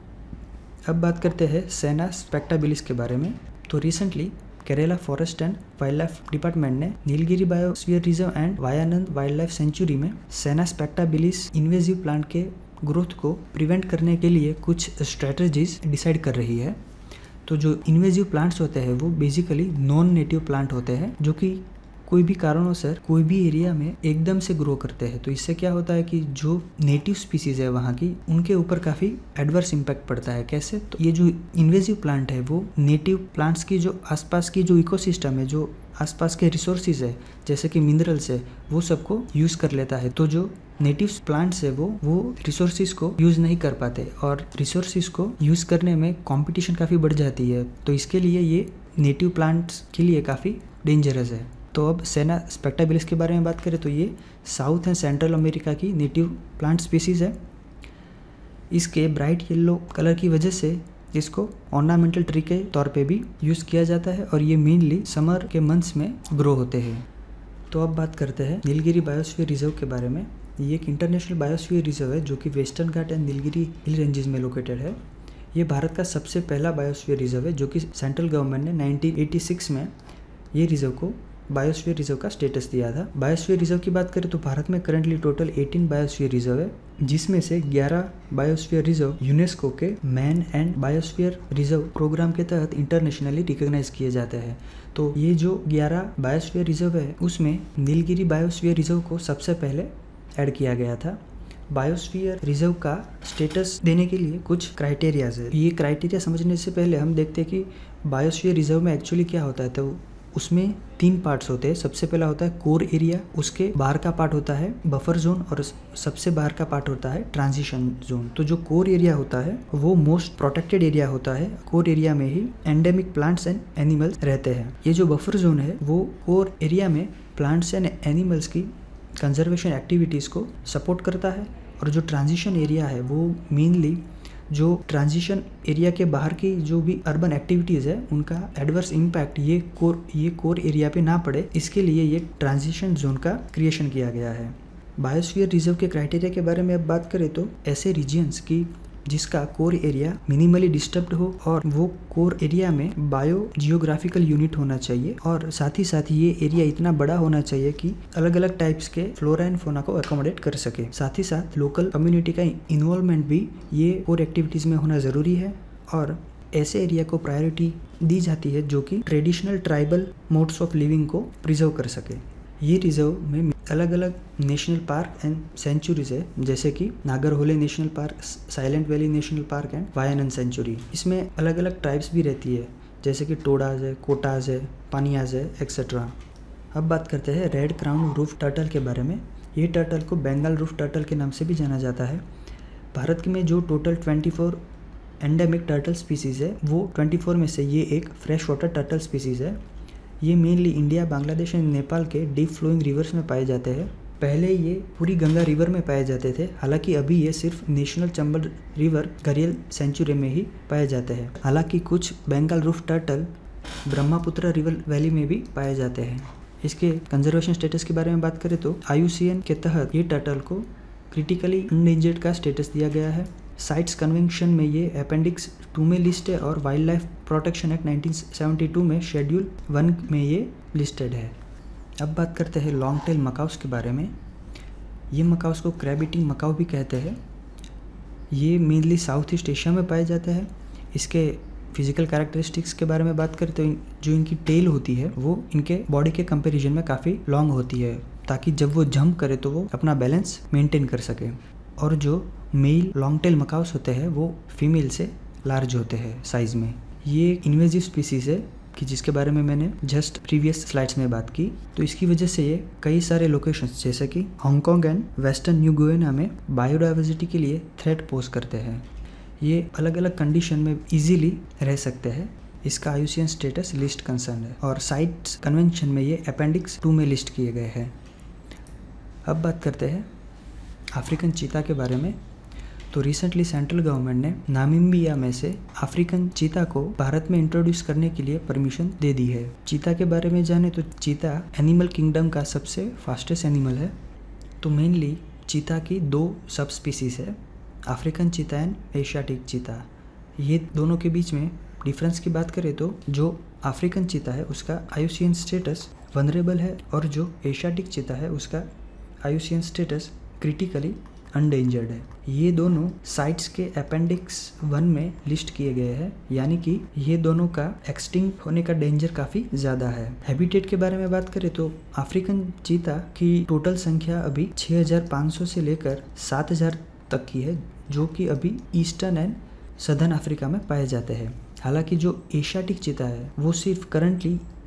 अब बात करते हैं सेना स्पेक्टाबिलिस के बारे में। तो recently Kerala forest and wildlife department ने Nilgiri biosphere reserve and Wayanad wild life sanctuary में सेना स्पेक्टाबिलिस इन्वेजिव प्लांट के ग्रोथ को प्रिवेंट करने के लिए कुछ स्ट्रेटजीज डिसाइड कर रही है। तो जो इन्वेजिव प्लांट्स होते हैं वो बेसिकली नॉन नेटिव प्लांट होते हैं, जो कि कोई भी कारणों से कोई भी एरिया में एकदम से ग्रो करते हैं। तो इससे क्या होता है कि जो नेटिव स्पीसीज है वहाँ की, उनके ऊपर काफ़ी एडवर्स इम्पैक्ट पड़ता है। कैसे? तो ये जो इन्वेजिव प्लांट है वो नेटिव प्लांट्स की जो आसपास की जो इकोसिस्टम है, जो आसपास के रिसोर्सेज है जैसे कि मिनरल्स है वो सबको यूज़ कर लेता है। तो जो नेटिव प्लांट्स है वो रिसोर्सेज को यूज़ नहीं कर पाते और रिसोर्सेज को यूज़ करने में कंपटीशन काफ़ी बढ़ जाती है। तो इसके लिए ये नेटिव प्लांट्स के लिए काफ़ी डेंजरस है। तो अब सेना स्पेक्टाबिलिस के बारे में बात करें तो ये साउथ एंड सेंट्रल अमेरिका की नेटिव प्लांट स्पीसीज़ है। इसके ब्राइट येलो कलर की वजह से इसको ऑर्नामेंटल ट्री के तौर पे भी यूज़ किया जाता है और ये मेनली समर के मंथ्स में ग्रो होते हैं। तो अब बात करते हैं नीलगिरी बायोस्फीयर रिजर्व के बारे में। ये एक इंटरनेशनल बायोस्फीयर रिजर्व है जो कि Western Ghat and Nilgiri hill ranges में लोकेटेड है। ये भारत का सबसे पहला बायोस्फीयर रिजर्व है जो कि सेंट्रल गवर्नमेंट ने 1986 में ये रिजर्व को बायोस्फीयर रिजर्व का स्टेटस दिया था। बायोस्फीयर रिजर्व की बात करें तो भारत में करंटली टोटल 18 बायोस्फीयर रिजर्व है, जिसमें से 11 बायोस्फीयर रिजर्व यूनेस्को के Man and Biosphere Reserve Programme के तहत इंटरनेशनली रिकॉग्नाइज किए जाते हैं। तो ये जो 11 बायोस्फीयर रिजर्व है उसमें नीलगिरी बायोस्फीयर रिजर्व को सबसे पहले ऐड किया गया था। बायोस्फीयर रिजर्व का स्टेटस देने के लिए कुछ क्राइटेरियाज है। ये क्राइटेरिया समझने से पहले हम देखते हैं कि बायोस्फीयर रिजर्व में एक्चुअली क्या होता है। तो उसमें 3 पार्ट्स होते हैं। सबसे पहला होता है कोर एरिया, उसके बाहर का पार्ट होता है बफर जोन और सबसे बाहर का पार्ट होता है ट्रांजिशन जोन। तो जो कोर एरिया होता है वो मोस्ट प्रोटेक्टेड एरिया होता है। कोर एरिया में ही एंडेमिक प्लांट्स एंड एनिमल्स रहते हैं। ये जो बफर जोन है वो कोर एरिया में प्लांट्स एंड एनिमल्स की कंजर्वेशन एक्टिविटीज़ को सपोर्ट करता है। और जो ट्रांजिशन एरिया है वो मेनली जो ट्रांजिशन एरिया के बाहर की जो भी अर्बन एक्टिविटीज़ है उनका एडवर्स इम्पैक्ट ये कोर एरिया पे ना पड़े, इसके लिए ये ट्रांजिशन जोन का क्रिएशन किया गया है। बायोस्फीयर रिजर्व के क्राइटेरिया के बारे में अब बात करें तो ऐसे रीजन्स की जिसका कोर एरिया मिनिमली डिस्टर्ब्ड हो और वो कोर एरिया में बायो जियोग्राफिकल यूनिट होना चाहिए और साथ ही ये एरिया इतना बड़ा होना चाहिए कि अलग अलग टाइप्स के फ्लोरा एंड फोना को अकोमोडेट कर सके। साथ ही साथ लोकल कम्युनिटी का इन्वॉल्वमेंट भी ये कोर एक्टिविटीज़ में होना ज़रूरी है और ऐसे एरिया को प्रायोरिटी दी जाती है जो कि traditional tribal modes of living को प्रिजर्व कर सके। ये रिजर्व में अलग अलग नेशनल पार्क एंड सेंचुरीज है जैसे कि Nagarhole National Park, Silent Valley National park and Wayanad sanctuary. इसमें अलग अलग ट्राइब्स भी रहती है जैसे कि टोडाज है, कोटाज है, पानियाज है एक्सेट्रा। अब बात करते हैं रेड क्राउन रूफ टर्टल के बारे में। ये टर्टल को बंगाल रूफ टर्टल के नाम से भी जाना जाता है। भारत में जो टोटल 24 एंडेमिक टर्टल स्पीसीज़ है वो 24 में से ये एक फ्रेश वाटर टर्टल स्पीसीज़ है। ये mainly India, Bangladesh and Nepal के डीप फ्लोइंग रिवर्स में पाए जाते हैं। पहले ये पूरी गंगा रिवर में पाए जाते थे, हालांकि अभी ये सिर्फ National Chambal River Gharial Sanctuary में ही पाए जाते हैं। हालांकि कुछ Bengal roof turtle Brahmaputra river valley में भी पाए जाते हैं। इसके कंजर्वेशन स्टेटस के बारे में बात करें तो IUCN के तहत ये टर्टल को क्रिटिकली एंडेंजर्ड का स्टेटस दिया गया है। साइट्स कन्वेंशन में ये अपेंडिक्स 2 में लिस्ट है और वाइल्ड लाइफ प्रोटेक्शन एक्ट 1972 में शेड्यूल 1 में ये लिस्टेड है। अब बात करते हैं लॉन्ग टेल मकाउस के बारे में। ये मकाउस को क्रैब ईटिंग मकाऊ भी कहते हैं। ये मेनली साउथ ईस्ट एशिया में पाए जाते हैं। इसके फिजिकल कैरेक्टरिस्टिक्स के बारे में बात करें तो जो इनकी टेल होती है वो इनके बॉडी के कंपैरिजन में काफ़ी लॉन्ग होती है ताकि जब वो जंप करे तो वो अपना बैलेंस मेंटेन कर सके। और जो मेल लॉन्ग टेल मकाउस होते हैं वो फीमेल से लार्ज होते हैं साइज़ में। ये इन्वेजिव स्पीसीज़ है कि जिसके बारे में मैंने जस्ट प्रीवियस स्लाइड्स में बात की। तो इसकी वजह से ये कई सारे लोकेशंस जैसे कि Hong Kong and western New Guinea में बायोडाइवर्सिटी के लिए थ्रेट पोज करते हैं। ये अलग अलग कंडीशन में इजीली रह सकते हैं। इसका IUCN स्टेटस लिस्ट कंसर्न है और साइट्स कन्वेंशन में ये अपेंडिक्स 2 में लिस्ट किए गए हैं। अब बात करते हैं अफ्रीकन चीता के बारे में। तो रिसेंटली सेंट्रल गवर्नमेंट ने नामीबिया में से अफ्रीकन चीता को भारत में इंट्रोड्यूस करने के लिए परमिशन दे दी है। चीता के बारे में जाने तो चीता एनिमल किंगडम का सबसे फास्टेस्ट एनिमल है। तो मेनली चीता की 2 सब स्पीसीज है, African cheetah and Asiatic cheetah. ये दोनों के बीच में डिफरेंस की बात करें तो जो अफ्रीकन चीता है उसका IUCN स्टेटस वनरेबल है और जो एशियाटिक चीता है उसका IUCN स्टेटस क्रिटिकली अनडेंजर्ड है। ये दोनों साइट्स के अपेंडिक्स 1 में लिस्ट किए गए हैं, यानी कि ये दोनों का एक्सटिंक्ट होने का डेंजर काफ़ी ज़्यादा है। हैबिटेट के बारे में बात करें तो अफ्रीकन चीता की टोटल संख्या अभी 6500 से लेकर 7000 तक की है, जो कि अभी ईस्टर्न एंड सदर्न अफ्रीका में पाए जाते हैं। हालांकि जो एशियाटिक चीता है वो सिर्फ करंटली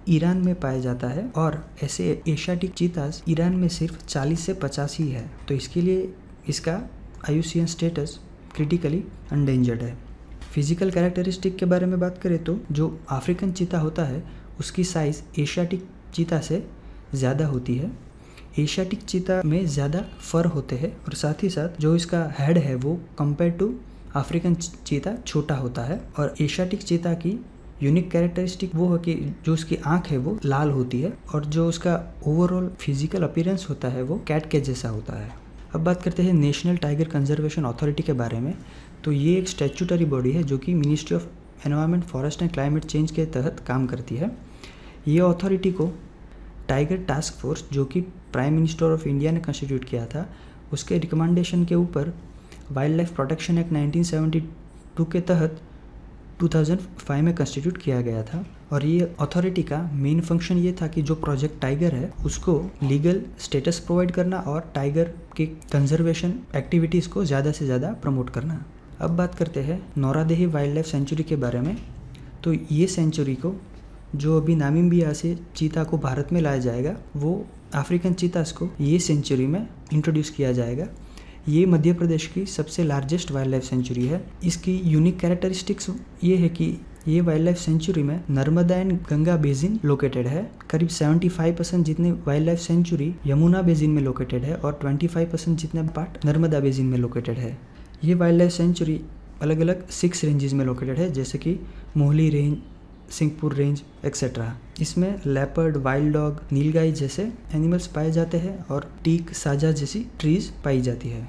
ईरान में पाया जाता है और ऐसे एशियाटिक चीतास ईरान में सिर्फ 40 से 50 ही है। तो इसके लिए इसका IUCN स्टेटस क्रिटिकली एंडेंजर्ड है। फिजिकल कैरेक्टरिस्टिक के बारे में बात करें तो जो अफ्रीकन चीता होता है उसकी साइज़ एशियाटिक चीता से ज़्यादा होती है। एशियाटिक चीता में ज़्यादा फर होते हैं और साथ ही साथ जो इसका हेड है वो कंपेयर टू अफ्रीकन चीता छोटा होता है। और एशियाटिक चीता की यूनिक कैरेक्टरिस्टिक वो है कि जो उसकी आँख है वो लाल होती है और जो उसका ओवरऑल फिजिकल अपीयरेंस होता है वो कैट के जैसा होता है। अब बात करते हैं नेशनल टाइगर कंजर्वेशन अथॉरिटी के बारे में। तो ये एक स्टैट्यूटरी बॉडी है जो कि Ministry of environment, forest and climate change के तहत काम करती है। ये अथॉरिटी को टाइगर टास्क फोर्स जो कि प्राइम मिनिस्टर ऑफ इंडिया ने कंस्टिट्यूट किया था उसके रिकमेंडेशन के ऊपर वाइल्ड लाइफ प्रोटेक्शन एक्ट 1972 के तहत 2005 में कंस्टिट्यूट किया गया था। और ये अथॉरिटी का मेन फंक्शन ये था कि जो प्रोजेक्ट टाइगर है उसको लीगल स्टेटस प्रोवाइड करना और टाइगर के कंजर्वेशन एक्टिविटीज़ को ज़्यादा से ज़्यादा प्रमोट करना। अब बात करते हैं नोरादेही वाइल्ड लाइफ सेंचुरी के बारे में। तो ये सेंचुरी को जो अभी नामीबिया से चीता को भारत में लाया जाएगा वो अफ्रीकन चीतास को ये सेंचुरी में इंट्रोड्यूस किया जाएगा। ये मध्य प्रदेश की सबसे लार्जेस्ट वाइल्ड लाइफ सेंचुरी है। इसकी यूनिक कैरेक्टरिस्टिक्स ये है कि ये वाइल्ड लाइफ सेंचुरी में Narmada and Ganga basin located है। करीब 75% जितने wild life sanctuary Yamuna basin में लोकेटेड है और 25% जितने पार्ट नर्मदा बेसिन में लोकेटेड है। ये वाइल्ड लाइफ सेंचुरी अलग अलग 6 रेंजेस में लोकेटेड है जैसे कि Mohli range, Singhpur range etcetera. इसमें लेपर्ड, वाइल्ड डॉग, नीलगाय जैसे एनिमल्स पाए जाते हैं और टीक, साजा जैसी ट्रीज पाई जाती है।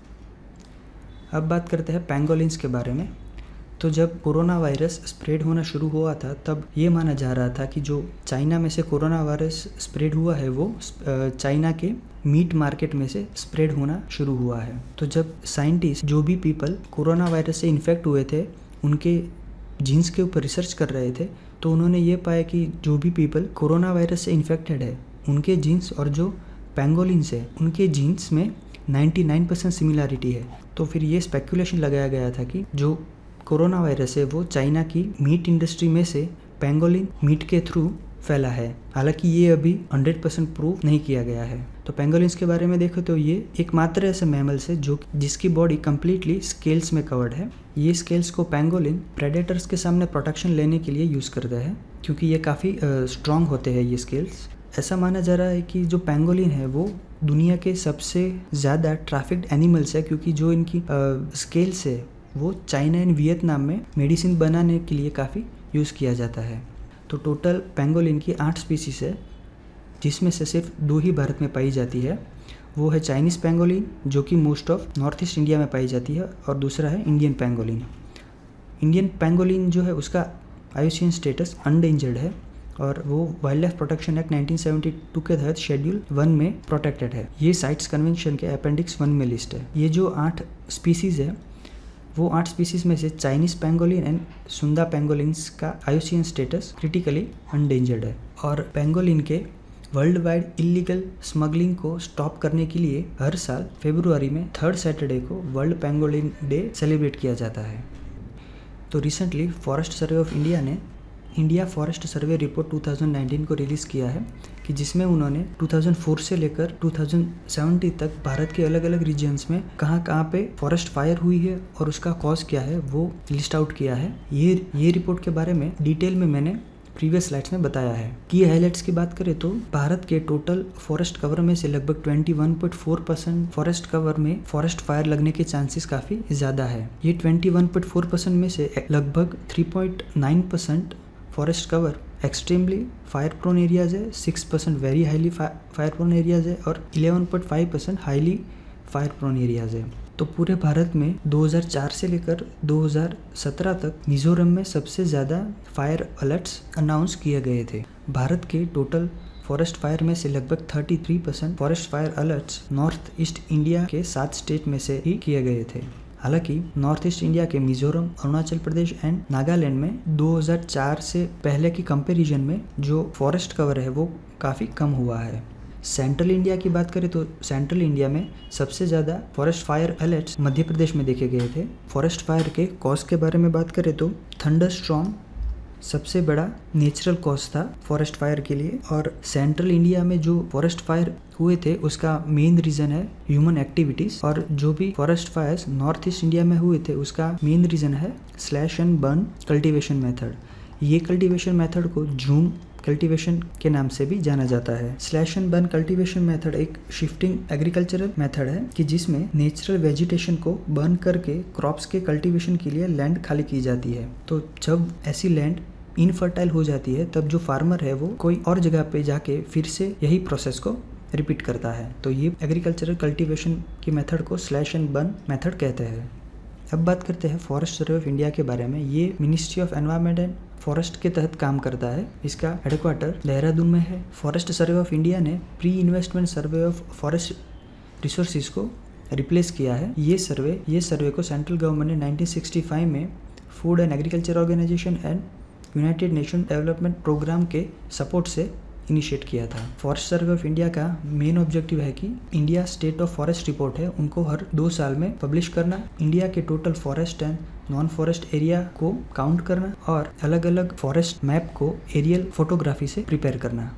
अब बात करते हैं पेंगोलिन्स के बारे में। तो जब कोरोना वायरस स्प्रेड होना शुरू हुआ था तब ये माना जा रहा था कि जो चाइना में से कोरोना वायरस स्प्रेड हुआ है वो चाइना के मीट मार्केट में से स्प्रेड होना शुरू हुआ है। तो जब साइंटिस्ट जो भी पीपल कोरोना वायरस से इन्फेक्ट हुए थे उनके जीन्स के ऊपर रिसर्च कर रहे थे तो उन्होंने ये पाया कि जो भी पीपल कोरोना वायरस से इन्फेक्टेड है उनके जीन्स और जो पेंगोलिन्स है उनके जीन्स में 99% सिमिलरिटी है। तो फिर ये स्पेकुलेशन लगाया गया था कि जो कोरोना वायरस है वो चाइना की मीट इंडस्ट्री में से पेंगोलिन मीट के थ्रू फैला है। हालांकि ये अभी 100% प्रूव नहीं किया गया है। तो पेंगोलिन्स के बारे में देखो तो ये एकमात्र ऐसे मैमल्स है जो जिसकी बॉडी कम्प्लीटली स्केल्स में कवर्ड है। ये स्केल्स को पेंगोलिन प्रेडेटर्स के सामने प्रोटेक्शन लेने के लिए यूज़ करते हैं क्योंकि ये काफ़ी स्ट्रॉन्ग होते हैं ये स्केल्स। ऐसा माना जा रहा है कि जो पेंगोलिन है वो दुनिया के सबसे ज़्यादा ट्रैफिक्ड एनिमल्स है क्योंकि जो इनकी स्केल्स है वो चाइना एंड वियतनाम में मेडिसिन बनाने के लिए काफ़ी यूज़ किया जाता है। तो टोटल पेंगोलिन की 8 स्पीसीज है जिसमें से सिर्फ 2 ही भारत में पाई जाती है। वो है चाइनीज़ पेंगोलिन जो कि most of north east India में पाई जाती है और दूसरा है इंडियन पेंगोलिन। इंडियन पेंगोलिन जो है उसका IUCN स्टेटस अनडेंजर्ड है और वो वाइल्ड लाइफ प्रोटेक्शन एक्ट 1972 के तहत शेड्यूल 1 में प्रोटेक्टेड है। ये साइट्स कन्वेंशन के अपेंडिक्स 1 में लिस्ट है। ये जो 8 स्पीसीज़ है वो 8 स्पीसीज़ में से Chinese pangolin and Sunda pangolins का IUCN स्टेटस क्रिटिकली अनडेंजर्ड है। और पेंगोलिन के वर्ल्ड वाइड इलीगल स्मगलिंग को स्टॉप करने के लिए हर साल फरवरी में 3rd सैटरडे को वर्ल्ड पेंगोलिन डे सेलिब्रेट किया जाता है। तो recently Forest Survey of India ने इंडिया फॉरेस्ट सर्वे रिपोर्ट 2019 को रिलीज़ किया है कि जिसमें उन्होंने 2004 से लेकर 2070 तक भारत के अलग अलग रीजन्स में कहाँ पे फॉरेस्ट फायर हुई है और उसका कॉज क्या है वो लिस्ट आउट किया है। ये रिपोर्ट के बारे में डिटेल में मैंने प्रीवियस स्लाइड्स में बताया है। की हाइलाइट्स की बात करें तो भारत के टोटल फॉरेस्ट कवर में से लगभग 21.4% फॉरेस्ट कवर में फॉरेस्ट फायर लगने के चांसेस काफ़ी ज़्यादा है। ये 21.4% में से लगभग 3.9% forest cover extremely fire prone areas है, 6% very highly fire prone areas है और 11.5% हाईली फायर प्रोन एरियाज है। तो पूरे भारत में 2004 से लेकर 2017 तक मिजोरम में सबसे ज़्यादा फायर अलर्ट्स अनाउंस किए गए थे। भारत के टोटल फॉरेस्ट फायर में से लगभग 33% forest fire alerts north east India के 7 स्टेट में से ही किए गए थे। हालांकि नॉर्थ ईस्ट इंडिया के मिजोरम, अरुणाचल प्रदेश एंड नागालैंड में 2004 से पहले की कंपैरिजन में जो फॉरेस्ट कवर है वो काफ़ी कम हुआ है। सेंट्रल इंडिया की बात करें तो सेंट्रल इंडिया में सबसे ज़्यादा forest fire alerts Madhya Pradesh में देखे गए थे। फॉरेस्ट फायर के कॉज के बारे में बात करें तो थंडर स्टॉर्म, सबसे बड़ा नेचुरल कॉज था फॉरेस्ट फायर के लिए। और सेंट्रल इंडिया में जो फॉरेस्ट फायर हुए थे उसका मेन रीज़न है ह्यूमन एक्टिविटीज़, और जो भी forest fires north east India में हुए थे उसका मेन रीज़न है slash and burn cultivation method. ये कल्टीवेशन मेथड को झूम कल्टीवेशन के नाम से भी जाना जाता है। Slash and burn cultivation method एक शिफ्टिंग एग्रीकल्चरल मेथड है कि जिसमें नेचुरल वेजिटेशन को बर्न करके क्रॉप्स के कल्टीवेशन के लिए लैंड खाली की जाती है। तो जब ऐसी लैंड इनफर्टाइल हो जाती है तब जो फार्मर है वो कोई और जगह पे जाके फिर से यही प्रोसेस को रिपीट करता है। तो ये एग्रीकल्चरल कल्टीवेशन की मेथड को स्लैश एंड बर्न मेथड कहते हैं। अब बात करते हैं फॉरेस्ट सर्वे ऑफ इंडिया के बारे में। ये Ministry of Environment and Forest के तहत काम करता है। इसका हेडक्वार्टर देहरादून में है। फॉरेस्ट सर्वे ऑफ इंडिया ने pre investment survey of forest resources को रिप्लेस किया है। ये सर्वे को सेंट्रल गवर्नमेंट ने 1965 में Food and Agriculture Organization and United Nation Development Programme के सपोर्ट से इनिशिएट किया था। फॉरेस्ट सर्वे ऑफ इंडिया का मेन ऑब्जेक्टिव है कि India state of forest Report है उनको हर 2 साल में पब्लिश करना, इंडिया के total forest and non forest area को काउंट करना और अलग अलग फॉरेस्ट मैप को एरियल फोटोग्राफी से प्रिपेयर करना।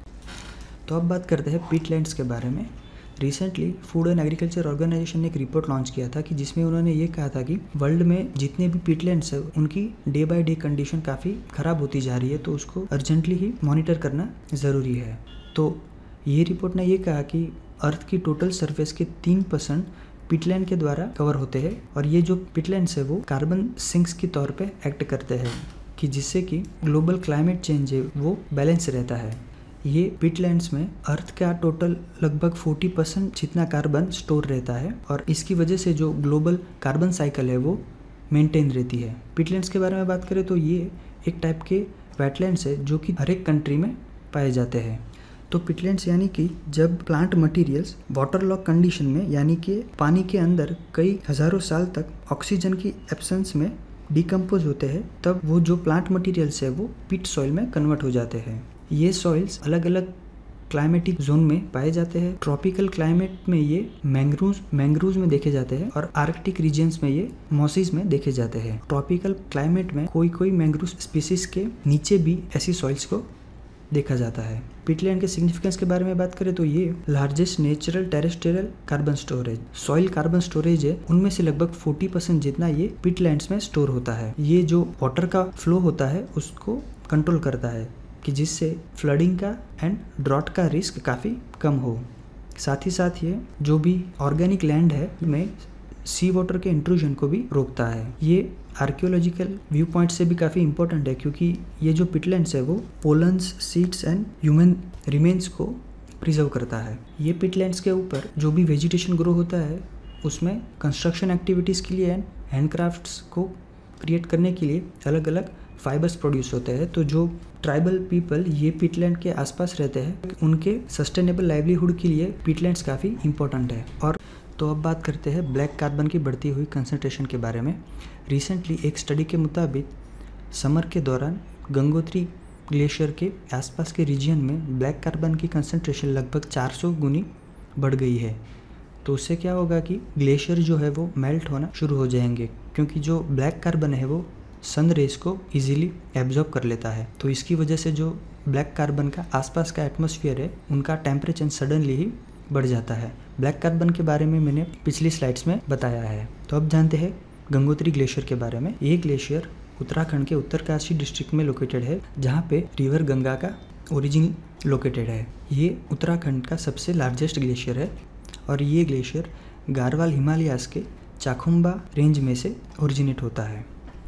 तो अब बात करते हैं पिटलैंड्स के बारे में। Recently Food and Agriculture Organization ने एक रिपोर्ट लॉन्च किया था कि जिसमें उन्होंने ये कहा था कि वर्ल्ड में जितने भी पिटलैंड्स है उनकी डे बाय डे कंडीशन काफ़ी ख़राब होती जा रही है, तो उसको अर्जेंटली ही मॉनिटर करना ज़रूरी है। तो ये रिपोर्ट ने ये कहा कि अर्थ की टोटल सरफेस के 3% पिटलैंड के द्वारा कवर होते हैं, और ये जो पिटलैंड्स है वो कार्बन सिंक्स के तौर पे एक्ट करते हैं कि जिससे कि ग्लोबल क्लाइमेट चेंज है वो बैलेंस रहता है। ये पिटलैंड्स में अर्थ का टोटल लगभग 40% जितना कार्बन स्टोर रहता है, और इसकी वजह से जो ग्लोबल कार्बन साइकिल है वो मेंटेन रहती है। पिटलैंड्स के बारे में बात करें तो ये एक टाइप के वेटलैंड्स है जो कि हर एक कंट्री में पाए जाते हैं। तो पिटलैंड्स यानी कि जब plant materials water lock condition में यानी कि पानी के अंदर कई हज़ारों साल तक ऑक्सीजन की एब्सेंस में डिकम्पोज होते हैं, तब वो जो प्लांट मटेरियल्स है वो पिट सॉइल में कन्वर्ट हो जाते हैं। ये सॉइल्स अलग अलग क्लाइमेटिक जोन में पाए जाते हैं। ट्रॉपिकल क्लाइमेट में ये मैंग्रोव्स में देखे जाते हैं, और आर्कटिक रीजन्स में ये मॉसिस में देखे जाते हैं। ट्रॉपिकल क्लाइमेट में कोई मैंग्रोव स्पीसीज के नीचे भी ऐसी सॉइल्स को देखा जाता है। पिटलैंड के सिग्निफिकेंस के बारे में बात करें तो ये largest natural terrestrial carbon storage soil carbon storage है, उनमें से लगभग 40% जितना ये पिटलैंड्स में स्टोर होता है। ये जो वाटर का फ्लो होता है उसको कंट्रोल करता है कि जिससे फ्लडिंग का एंड ड्रॉट का रिस्क काफ़ी कम हो। साथ ही साथ ये जो भी ऑर्गेनिक लैंड है में सी वाटर के इंट्रूजन को भी रोकता है। ये आर्कियोलॉजिकल व्यू पॉइंट से भी काफ़ी इंपॉर्टेंट है क्योंकि ये जो पिटलैंड्स है वो pollens, seeds and human remains को प्रिजर्व करता है। ये पिटलैंड्स के ऊपर जो भी वेजिटेशन ग्रो होता है उसमें कंस्ट्रक्शन एक्टिविटीज़ के लिए एंड हैंडक्राफ्ट्स को क्रिएट करने के लिए अलग अलग फाइबर्स प्रोड्यूस होते हैं। तो जो ट्राइबल पीपल ये पिटलैंड के आसपास रहते हैं उनके सस्टेनेबल लाइवलीहुड के लिए पिटलैंड्स काफ़ी इंपॉर्टेंट है। और तो अब बात करते हैं ब्लैक कार्बन की बढ़ती हुई कंसंट्रेशन के बारे में। रिसेंटली एक स्टडी के मुताबिक समर के दौरान गंगोत्री ग्लेशियर के आसपास के रीजन में ब्लैक कार्बन की कंसंट्रेशन लगभग 400 गुनी बढ़ गई है। तो उससे क्या होगा कि ग्लेशियर जो है वो मेल्ट होना शुरू हो जाएंगे, क्योंकि जो ब्लैक कार्बन है वो सन रेज को इजीली एब्जॉर्ब कर लेता है। तो इसकी वजह से जो ब्लैक कार्बन का आसपास का एटमॉस्फेयर है उनका टेम्परेचर सडनली ही बढ़ जाता है। ब्लैक कार्बन के बारे में मैंने पिछली स्लाइड्स में बताया है। तो अब जानते हैं गंगोत्री ग्लेशियर के बारे में। ये ग्लेशियर उत्तराखंड के उत्तरकाशी डिस्ट्रिक्ट में लोकेटेड है, जहाँ पे रिवर गंगा का ओरिजिन लोकेटेड है। ये उत्तराखंड का सबसे लार्जेस्ट ग्लेशियर है, और ये ग्लेशियर गारवाल हिमालयास के चाखुम्बा रेंज में से ओरिजिनेट होता है।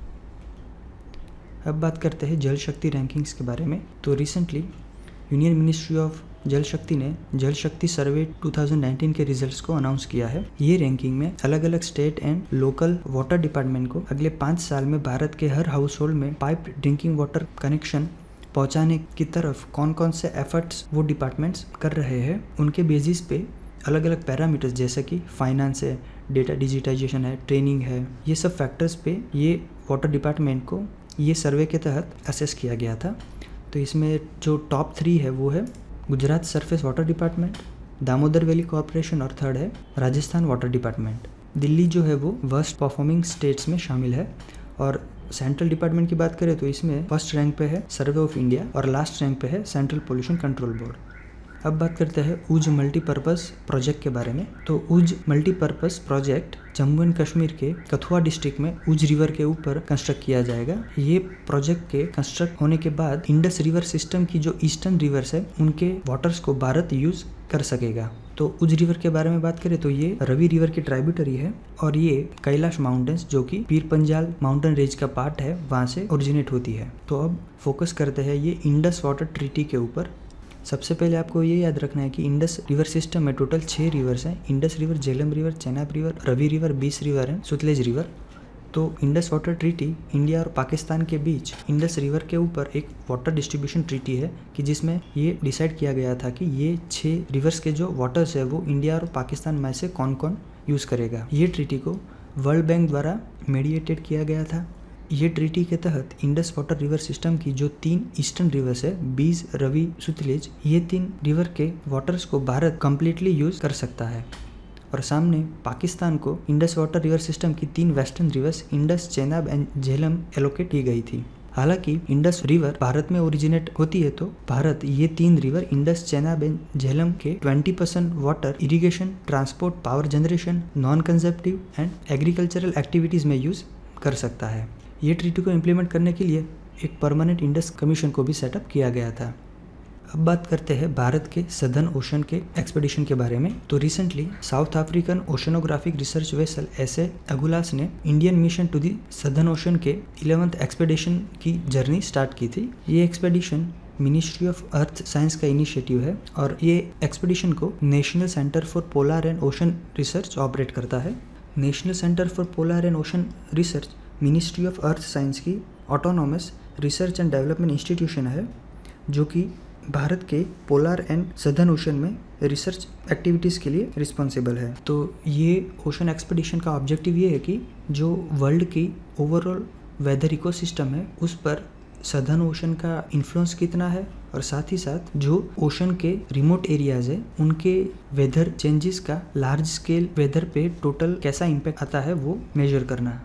अब बात करते हैं जल शक्ति रैंकिंग्स के बारे में। तो रिसेंटली यूनियन मिनिस्ट्री ऑफ जल शक्ति ने जल शक्ति सर्वे 2019 के रिजल्ट्स को अनाउंस किया है। ये रैंकिंग में अलग अलग state and local water department को अगले 5 साल में भारत के हर हाउस होल्ड में पाइप ड्रिंकिंग वाटर कनेक्शन पहुंचाने की तरफ कौन कौन से एफर्ट्स वो डिपार्टमेंट्स कर रहे हैं, उनके बेसिस पे अलग अलग पैरामीटर्स जैसे कि फाइनेंस है, डेटा डिजिटाइजेशन है, ट्रेनिंग है, ये सब फैक्टर्स पे ये वाटर डिपार्टमेंट को ये सर्वे के तहत असेस किया गया था। तो इसमें जो टॉप 3 है वो है Gujarat surface water department, Damodar valley corporation, और थर्ड है राजस्थान वाटर डिपार्टमेंट। दिल्ली जो है वो वर्स्ट परफॉर्मिंग स्टेट्स में शामिल है, और सेंट्रल डिपार्टमेंट की बात करें तो इसमें फर्स्ट रैंक पे है सर्वे ऑफ इंडिया और लास्ट रैंक पे है सेंट्रल पोल्यूशन कंट्रोल बोर्ड। अब बात करते हैं ऊज मल्टीपर्पज़ प्रोजेक्ट के बारे में। तो Ujh multipurpose project Jammu and Kashmir के कथुआ डिस्ट्रिक्ट में ऊज रिवर के ऊपर कंस्ट्रक्ट किया जाएगा। ये प्रोजेक्ट के कंस्ट्रक्ट होने के बाद इंडस रिवर सिस्टम की जो ईस्टर्न रिवर्स है उनके वाटर्स को भारत यूज कर सकेगा। तो ऊज रिवर के बारे में बात करें तो ये रवि रिवर की ट्राइब्यूटरी है और ये कैलाश माउंटेन्स जो कि पीर पंजाल माउंटेन रेंज का पार्ट है वहाँ से ओरिजिनेट होती है। तो अब फोकस करते हैं ये इंडस वाटर ट्रीटी के ऊपर। सबसे पहले आपको ये याद रखना है कि इंडस रिवर सिस्टम में टोटल 6 रिवर्स हैं। Indus river, Jhelum river, Chenab river, Ravi river, Beas river and Sutlej river. तो इंडस वाटर ट्रीटी इंडिया और पाकिस्तान के बीच इंडस रिवर के ऊपर एक वाटर डिस्ट्रीब्यूशन ट्रीटी है कि जिसमें ये डिसाइड किया गया था कि ये 6 रिवर्स के जो वाटर्स है वो इंडिया और पाकिस्तान में से कौन कौन यूज़ करेगा। ये ट्रीटी को वर्ल्ड बैंक द्वारा मीडिएटेड किया गया था। ये ट्रीटी के तहत इंडस वाटर रिवर सिस्टम की जो 3 ईस्टर्न रिवर्स है, बीज, रवि, सुतलेज, ये 3 रिवर के वाटर्स को भारत कम्प्लीटली यूज कर सकता है। और सामने पाकिस्तान को इंडस वाटर रिवर सिस्टम की 3 western rivers Indus, Chenab and Jhelum allocate की गई थी। हालांकि इंडस रिवर भारत में ओरिजिनेट होती है तो भारत ये 3 river Indus, Chenab and Jhelum के 20% water irrigation, transport, power generation, non consumptive and agricultural activities में यूज़ कर सकता है। ये ट्रीटी को इम्प्लीमेंट करने के लिए एक परमानेंट इंडस कमीशन को भी सेटअप किया गया था। अब बात करते हैं भारत के सदर्न ओशन के एक्सपेडिशन के बारे में। तो recently South African oceanographic research vessel SA Agulhas ने Indian mission to the southern ocean के 11th एक्सपेडिशन की जर्नी स्टार्ट की थी। ये expedition ministry of earth science का इनिशिएटिव है और ये एक्सपेडिशन को national centre for polar and ocean research operate करता है। National centre for polar and ocean research ministry of earth science की autonomous research and development institution है जो कि भारत के पोलर एंड सदर्न ओशन में रिसर्च एक्टिविटीज़ के लिए रिस्पॉन्सिबल है। तो ये ओशन एक्सपेडिशन का ऑब्जेक्टिव ये है कि जो वर्ल्ड की ओवरऑल वेदर इकोसिस्टम है उस पर सदर्न ओशन का इन्फ्लुएंस कितना है और साथ ही साथ जो ओशन के रिमोट एरियाज है उनके वेदर चेंजेस का लार्ज स्केल वेदर पे टोटल कैसा इम्पैक्ट आता है वो मेजर करना।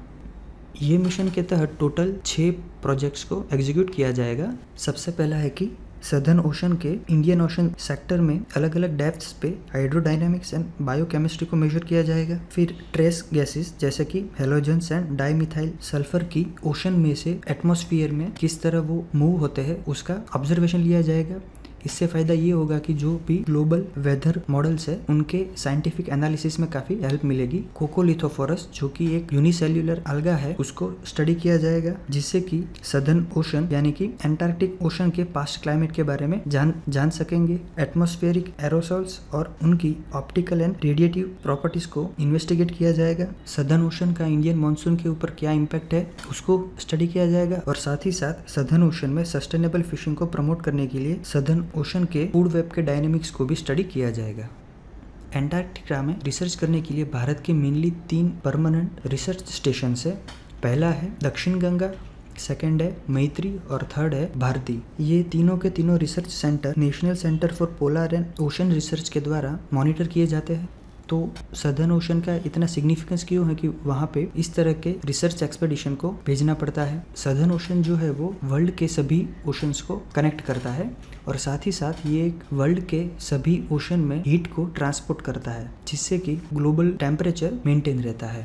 ये मिशन के तहत टोटल 6 प्रोजेक्ट्स को एग्जीक्यूट किया जाएगा। सबसे पहला है कि सदर्न ओशन के इंडियन ओशन सेक्टर में अलग अलग डेप्थ्स पे हाइड्रोडायनामिक्स एंड बायोकेमिस्ट्री को मेजर किया जाएगा। फिर ट्रेस गैसेस जैसे कि हेलोजन्स एंड डाइमिथाइल सल्फर की ओशन में से एटमॉस्फेयर में किस तरह वो मूव होते हैं उसका ऑब्जर्वेशन लिया जाएगा। इससे फ़ायदा ये होगा कि जो भी ग्लोबल वेदर मॉडल्स है उनके साइंटिफिक एनालिसिस में काफ़ी हेल्प मिलेगी। कोकोलिथोफोरस जो कि एक यूनिसेल्युलर अलगा है उसको स्टडी किया जाएगा जिससे कि सदर्न ओशन यानी कि एंटार्क्टिक ओशन के पास्ट क्लाइमेट के बारे में जान सकेंगे। एटमॉस्फेरिक एरोसॉल्स और उनकी ऑप्टिकल एंड रेडिएटिव प्रॉपर्टीज को इन्वेस्टिगेट किया जाएगा। सदर्न ओशन का इंडियन मानसून के ऊपर क्या इम्पैक्ट है उसको स्टडी किया जाएगा और साथ ही साथ सदर्न ओशन में सस्टेनेबल फिशिंग को प्रमोट करने के लिए सदर्न ओशन के फूड वेब के डायनेमिक्स को भी स्टडी किया जाएगा। एंटार्क्टिका में रिसर्च करने के लिए भारत के मेनली 3 परमानेंट रिसर्च स्टेशन है। पहला है दक्षिण गंगा, सेकंड है मैत्री और थर्ड है भारती। ये तीनों के तीनों research centre national centre for polar and ocean research के द्वारा मॉनिटर किए जाते हैं। तो सदर्न ओशन का इतना सिग्निफिकेंस क्यों है कि वहाँ पे इस तरह के रिसर्च एक्सपेडिशन को भेजना पड़ता है। सदर्न ओशन जो है वो वर्ल्ड के सभी ओशंस को कनेक्ट करता है और साथ ही साथ ये एक वर्ल्ड के सभी ओशन में हीट को ट्रांसपोर्ट करता है जिससे कि ग्लोबल टेम्परेचर मेंटेन रहता है।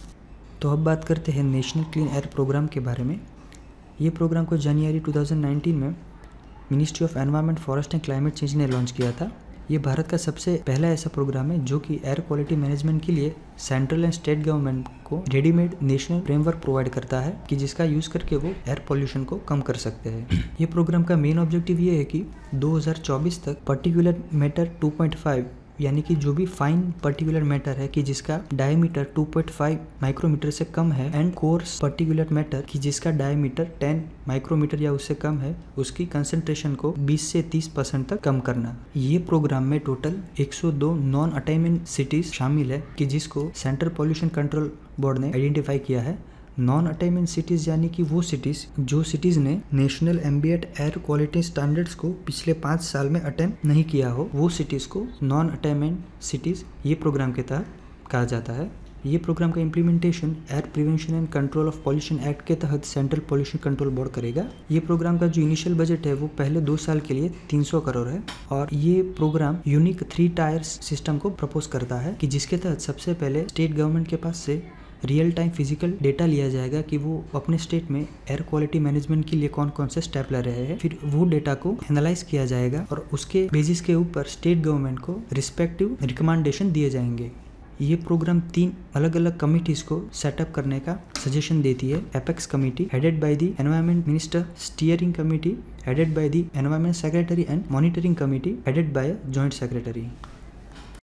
तो अब बात करते हैं नेशनल क्लीन एयर प्रोग्राम के बारे में। ये प्रोग्राम को जनवरी 2019 में ministry of environment, forest and climate change ने लॉन्च किया था। ये भारत का सबसे पहला ऐसा प्रोग्राम है जो कि एयर क्वालिटी मैनेजमेंट के लिए सेंट्रल एंड स्टेट गवर्नमेंट को रेडीमेड नेशनल फ्रेमवर्क प्रोवाइड करता है कि जिसका यूज़ करके वो एयर पोल्यूशन को कम कर सकते हैं। ये प्रोग्राम का मेन ऑब्जेक्टिव ये है कि 2024 तक पर्टिकुलर मैटर 2.5 यानी कि जो भी फाइन पर्टिकुलर मैटर है कि जिसका डायमीटर 2.5 माइक्रोमीटर से कम है एंड कोर्स पर्टिकुलर मैटर कि जिसका डायमीटर 10 माइक्रोमीटर या उससे कम है उसकी कंसंट्रेशन को 20 से 30% तक कम करना। ये प्रोग्राम में टोटल 102 नॉन अटेनमेंट सिटीज शामिल है कि जिसको सेंट्रल पॉल्यूशन कंट्रोल बोर्ड ने आइडेंटिफाई किया है। नॉन अटेनमेंट सिटीज़ यानी कि वो सिटीज़ जो सिटीज़ ने national ambient air quality standards को पिछले 5 साल में अटेम्प्ट नहीं किया हो, वो सिटीज़ को नॉन अटेनमेंट सिटीज़ ये प्रोग्राम के तहत कहा जाता है। ये प्रोग्राम का implementation air prevention and control of pollution act के तहत सेंट्रल पॉल्यूशन कंट्रोल बोर्ड करेगा। ये प्रोग्राम का जो इनिशियल बजट है वो पहले 2 साल के लिए 300 करोड़ है और ये प्रोग्राम यूनिक 3 टायर्स सिस्टम को प्रपोज करता है कि जिसके तहत सबसे पहले स्टेट गवर्नमेंट के पास से रियल टाइम फिजिकल डेटा लिया जाएगा कि वो अपने स्टेट में एयर क्वालिटी मैनेजमेंट के लिए कौन कौन से स्टेप ले रहे हैं। फिर वो डेटा को एनालाइज किया जाएगा और उसके बेसिस के ऊपर स्टेट गवर्नमेंट को रिस्पेक्टिव रिकमेंडेशन दिए जाएंगे। ये प्रोग्राम 3 अलग अलग कमिटीज को सेटअप करने का सजेशन देती है। Apex committee headed by the environment minister, steering committee headed by the environment secretary and monitoring committee headed by joint secretary.